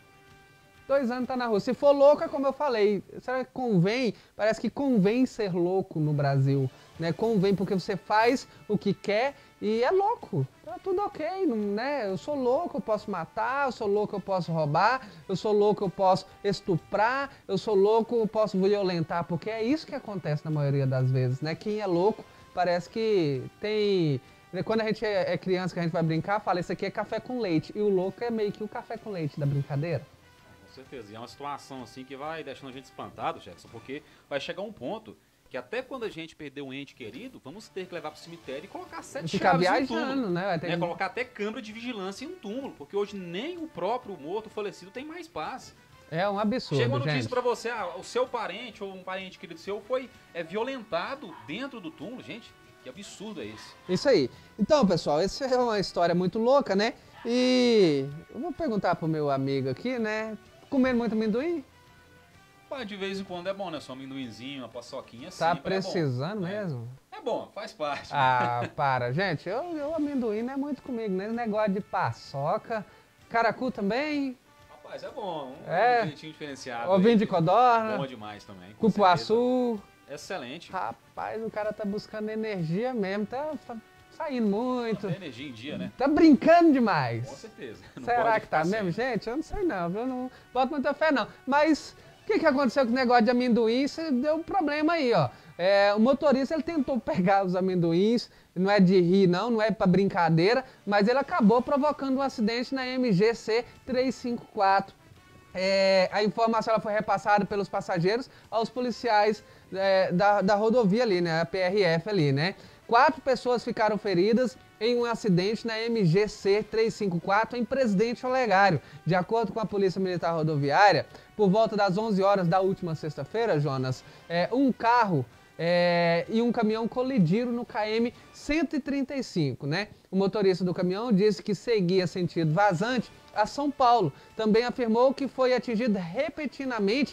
2 anos tá na rua. Se for louco, é como eu falei, será que convém? Parece que convém ser louco no Brasil, né? Convém porque você faz o que quer e é louco. Tá tudo ok, né? Eu sou louco, eu posso matar, eu sou louco, eu posso roubar, eu sou louco, eu posso estuprar, eu sou louco, eu posso violentar, porque é isso que acontece na maioria das vezes, né? Quem é louco parece que tem... Quando a gente é criança, que a gente vai brincar, fala, isso aqui é café com leite. E o louco é meio que o café com leite da brincadeira. Com certeza. E é uma situação assim que vai deixando a gente espantado, Jefferson, porque vai chegar um ponto que até quando a gente perder um ente querido, vamos ter que levar pro cemitério e colocar 7 chaves no túmulo. Né? Colocar até câmera de vigilância em um túmulo, porque hoje nem o próprio morto, o falecido, tem mais paz. É um absurdo, chega uma notícia pra você, o seu parente ou um parente querido seu foi violentado dentro do túmulo, gente. Que absurdo é esse? Isso aí. Então, pessoal, essa é uma história muito louca, né? E eu vou perguntar pro meu amigo aqui, né? Comendo muito amendoim? Pô, de vez em quando é bom, né? Só um amendoinzinho, uma paçoquinha assim. Tá precisando mesmo? É bom, faz parte. Para. Gente, eu amendoim não é muito comigo, né? Esse negócio de paçoca. Caracu também? Rapaz, é bom. Um jeitinho diferenciado. Ovinho de codorna. Bom demais também. Cupuaçu. Excelente. Rapaz, o cara tá buscando energia mesmo, tá saindo muito. Tem energia em dia, né? Tá brincando demais. Com certeza. Não Será que tá mesmo, gente? Eu não sei não, eu não boto muita fé não. Mas o que aconteceu com o negócio de amendoim? Isso deu um problema aí, ó. O motorista, ele tentou pegar os amendoins, não é de rir não é pra brincadeira, mas ele acabou provocando um acidente na MGC 354. A informação ela foi repassada pelos passageiros aos policiais da rodovia ali, né, a PRF ali, né. 4 pessoas ficaram feridas em um acidente na MGC 354 em Presidente Olegário. De acordo com a Polícia Militar Rodoviária, por volta das 11 horas da última sexta-feira, Jonas, um carro e um caminhão colidiram no KM 135, né? O motorista do caminhão disse que seguia sentido vazante a São Paulo. Também afirmou que foi atingido repentinamente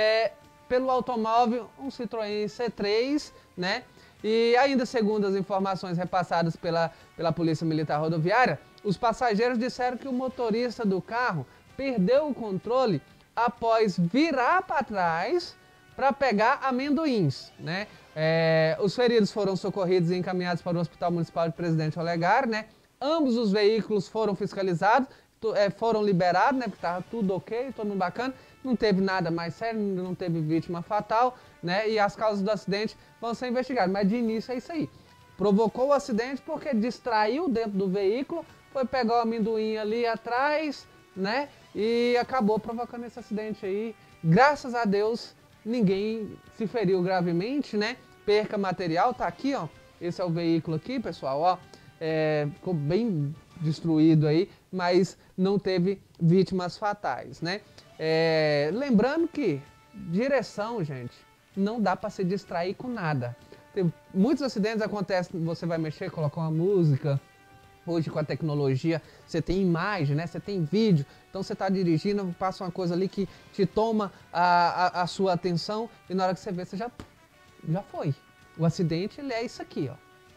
pelo automóvel, um Citroën C3, né? E ainda segundo as informações repassadas pela Polícia Militar Rodoviária, os passageiros disseram que o motorista do carro perdeu o controle após virar para trás para pegar amendoins, né? Os feridos foram socorridos e encaminhados para o Hospital Municipal de Presidente Olegário, né? Ambos os veículos foram fiscalizados, foram liberados, né? Porque estava tudo ok, todo mundo bacana. Não teve nada mais sério, não teve vítima fatal, né? E as causas do acidente vão ser investigadas. Mas de início é isso aí. Provocou o acidente porque distraiu dentro do veículo, foi pegar o amendoim ali atrás, né? E acabou provocando esse acidente aí. Graças a Deus, ninguém se feriu gravemente, né? Perca material, tá aqui, ó. Esse é o veículo aqui, pessoal, ó. Ficou bem destruído aí, mas não teve vítimas fatais, né? Lembrando que direção, gente, não dá para se distrair com nada. Muitos acidentes acontecem, você vai mexer, colocar uma música. Hoje com a tecnologia, você tem imagem, né? Você tem vídeo. Então você está dirigindo, passa uma coisa ali que te toma a sua atenção e na hora que você vê, você já foi. O acidente, ele é isso aqui, ó.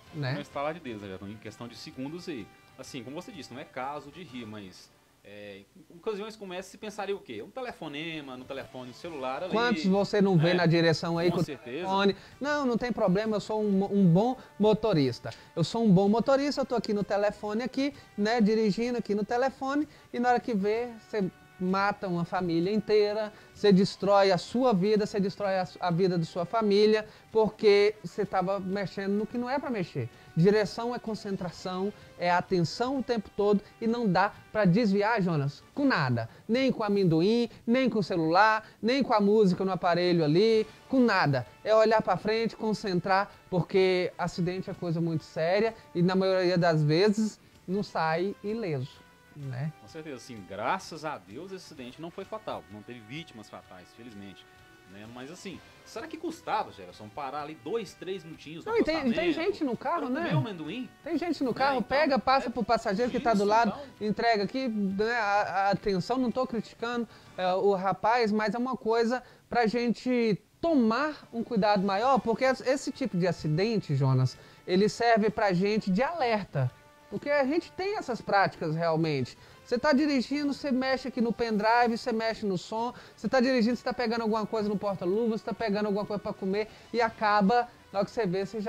né? No instalar de dedos, já em questão de segundos aí. Assim, como você disse, não é caso de rir, mas em ocasiões como essa, você pensaria o quê? Um telefonema, no telefone, no celular ali. Quantos você não vê na direção aí com com o certeza. telefone? Não tem problema, eu sou um bom motorista. Eu sou um bom motorista, eu tô aqui no telefone aqui, né, dirigindo aqui no telefone, e na hora que vê, você mata uma família inteira, você destrói a sua vida, você destrói a vida da sua família, porque você estava mexendo no que não é para mexer. Direção é concentração, é atenção o tempo todo e não dá para desviar, Jonas, com nada. Nem com amendoim, nem com o celular, nem com a música no aparelho ali, com nada. É olhar para frente, concentrar, porque acidente é coisa muito séria e na maioria das vezes não sai ileso, né? Com certeza, assim, graças a Deus esse acidente não foi fatal, não teve vítimas fatais, felizmente. Né? Mas assim, será que custava, Gerson, parar ali 2, 3 minutinhos no acostamento? Tem gente no carro, né? Comer amendoim? Tem gente no carro, pega, passa pro passageiro que está do lado, entrega aqui, né, a atenção, não estou criticando o rapaz, mas é uma coisa pra gente tomar um cuidado maior, porque esse tipo de acidente, Jonas, ele serve pra gente de alerta, porque a gente tem essas práticas realmente. Você está dirigindo, você mexe aqui no pendrive, você mexe no som, você está dirigindo, você está pegando alguma coisa no porta-luvas, você está pegando alguma coisa para comer e acaba, na hora que você vê, você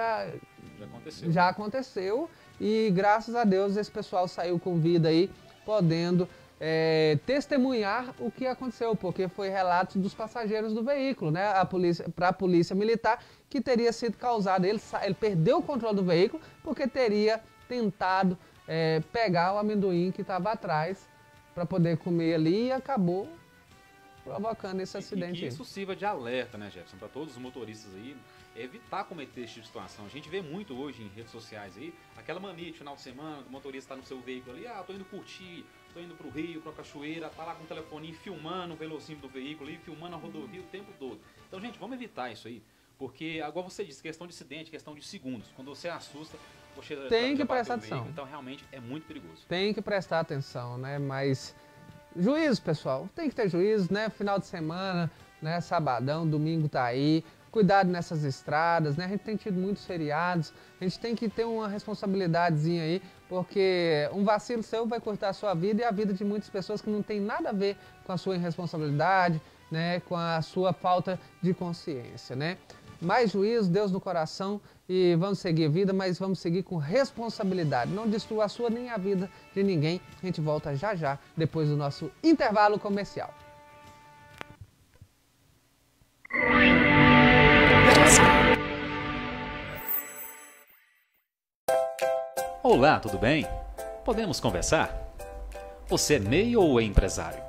já aconteceu. E graças a Deus esse pessoal saiu com vida aí, podendo testemunhar o que aconteceu, porque foi relato dos passageiros do veículo, né? Para a polícia militar, que teria sido causado. Ele perdeu o controle do veículo porque teria tentado pegar o amendoim que estava atrás para poder comer ali e acabou provocando esse acidente. E isso sirva de alerta, né, Jefferson, para todos os motoristas aí, evitar cometer esse tipo de situação. A gente vê muito hoje em redes sociais aí, aquela mania de final de semana, o motorista está no seu veículo ali, tô indo curtir, tô indo pro rio, pra cachoeira, tá lá com o telefoninho filmando o velocímetro do veículo ali, filmando a rodovia o tempo todo. Então, gente, vamos evitar isso aí, porque, agora você disse, questão de acidente, questão de segundos, quando você assusta, tem que prestar atenção. Então realmente é muito perigoso. Tem que prestar atenção, né? Mas juízo, pessoal, tem que ter juízo, né? Final de semana, né? Sabadão, domingo tá aí. Cuidado nessas estradas, né? A gente tem tido muitos feriados, a gente tem que ter uma responsabilidadezinha aí, porque um vacilo seu vai cortar a sua vida e a vida de muitas pessoas que não tem nada a ver com a sua irresponsabilidade, né? Com a sua falta de consciência, né? Mais juízo, Deus no coração, e vamos seguir a vida, mas vamos seguir com responsabilidade. Não destrua a sua nem a vida de ninguém. A gente volta já já, depois do nosso intervalo comercial. Olá, tudo bem? Podemos conversar? Você é MEI ou é empresário?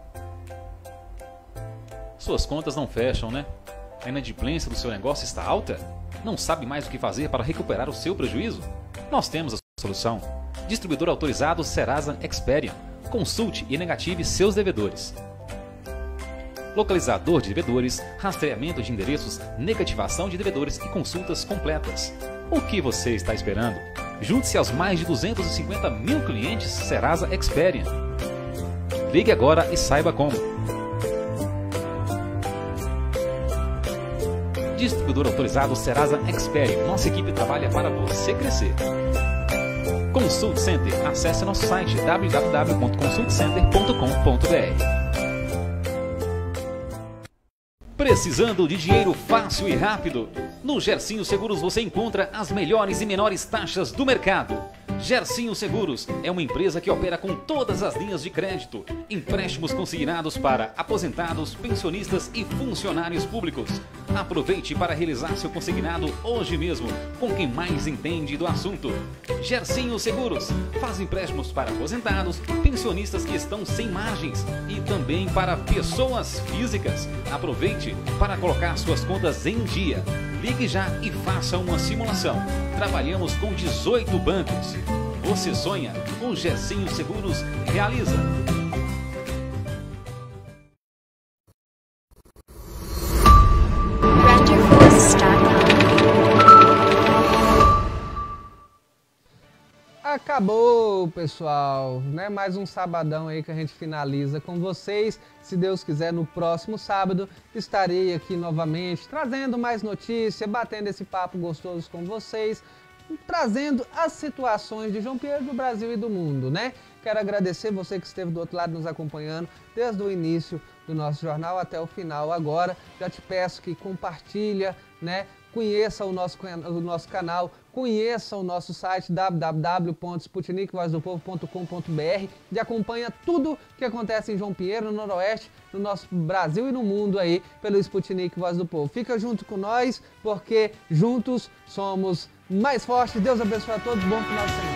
Suas contas não fecham, né? A inadimplência do seu negócio está alta? Não sabe mais o que fazer para recuperar o seu prejuízo? Nós temos a solução. Distribuidor autorizado Serasa Experian. Consulte e negative seus devedores. Localizador de devedores, rastreamento de endereços, negativação de devedores e consultas completas. O que você está esperando? Junte-se aos mais de 250 mil clientes Serasa Experian. Ligue agora e saiba como. Distribuidor autorizado Serasa Experian. Nossa equipe trabalha para você crescer. Consult Center. Acesse nosso site www.consultcenter.com.br. Precisando de dinheiro fácil e rápido? No Gercinho Seguros você encontra as melhores e menores taxas do mercado. Gercinho Seguros é uma empresa que opera com todas as linhas de crédito, empréstimos consignados para aposentados, pensionistas e funcionários públicos. Aproveite para realizar seu consignado hoje mesmo, com quem mais entende do assunto. Gercinho Seguros faz empréstimos para aposentados, pensionistas que estão sem margens e também para pessoas físicas. Aproveite para colocar suas contas em dia. Ligue já e faça uma simulação. Trabalhamos com 18 bancos. Você sonha? O Gercinho Seguros realiza. Acabou, pessoal, né? Mais um sabadão aí que a gente finaliza com vocês. Se Deus quiser, no próximo sábado estarei aqui novamente, trazendo mais notícia, batendo esse papo gostoso com vocês. trazendo as situações de João Pinheiro, do Brasil e do mundo, né? Quero agradecer você que esteve do outro lado nos acompanhando desde o início do nosso jornal até o final. Agora, já te peço que compartilha, né? Conheça o nosso canal, conheça o nosso site www.sputnikvozdopovo.com.br e acompanha tudo que acontece em João Pinheiro, no Noroeste, no nosso Brasil e no mundo aí, pelo Sputnik Voz do Povo. Fica junto com nós, porque juntos somos mais fortes. Deus abençoe a todos, bom final de semana.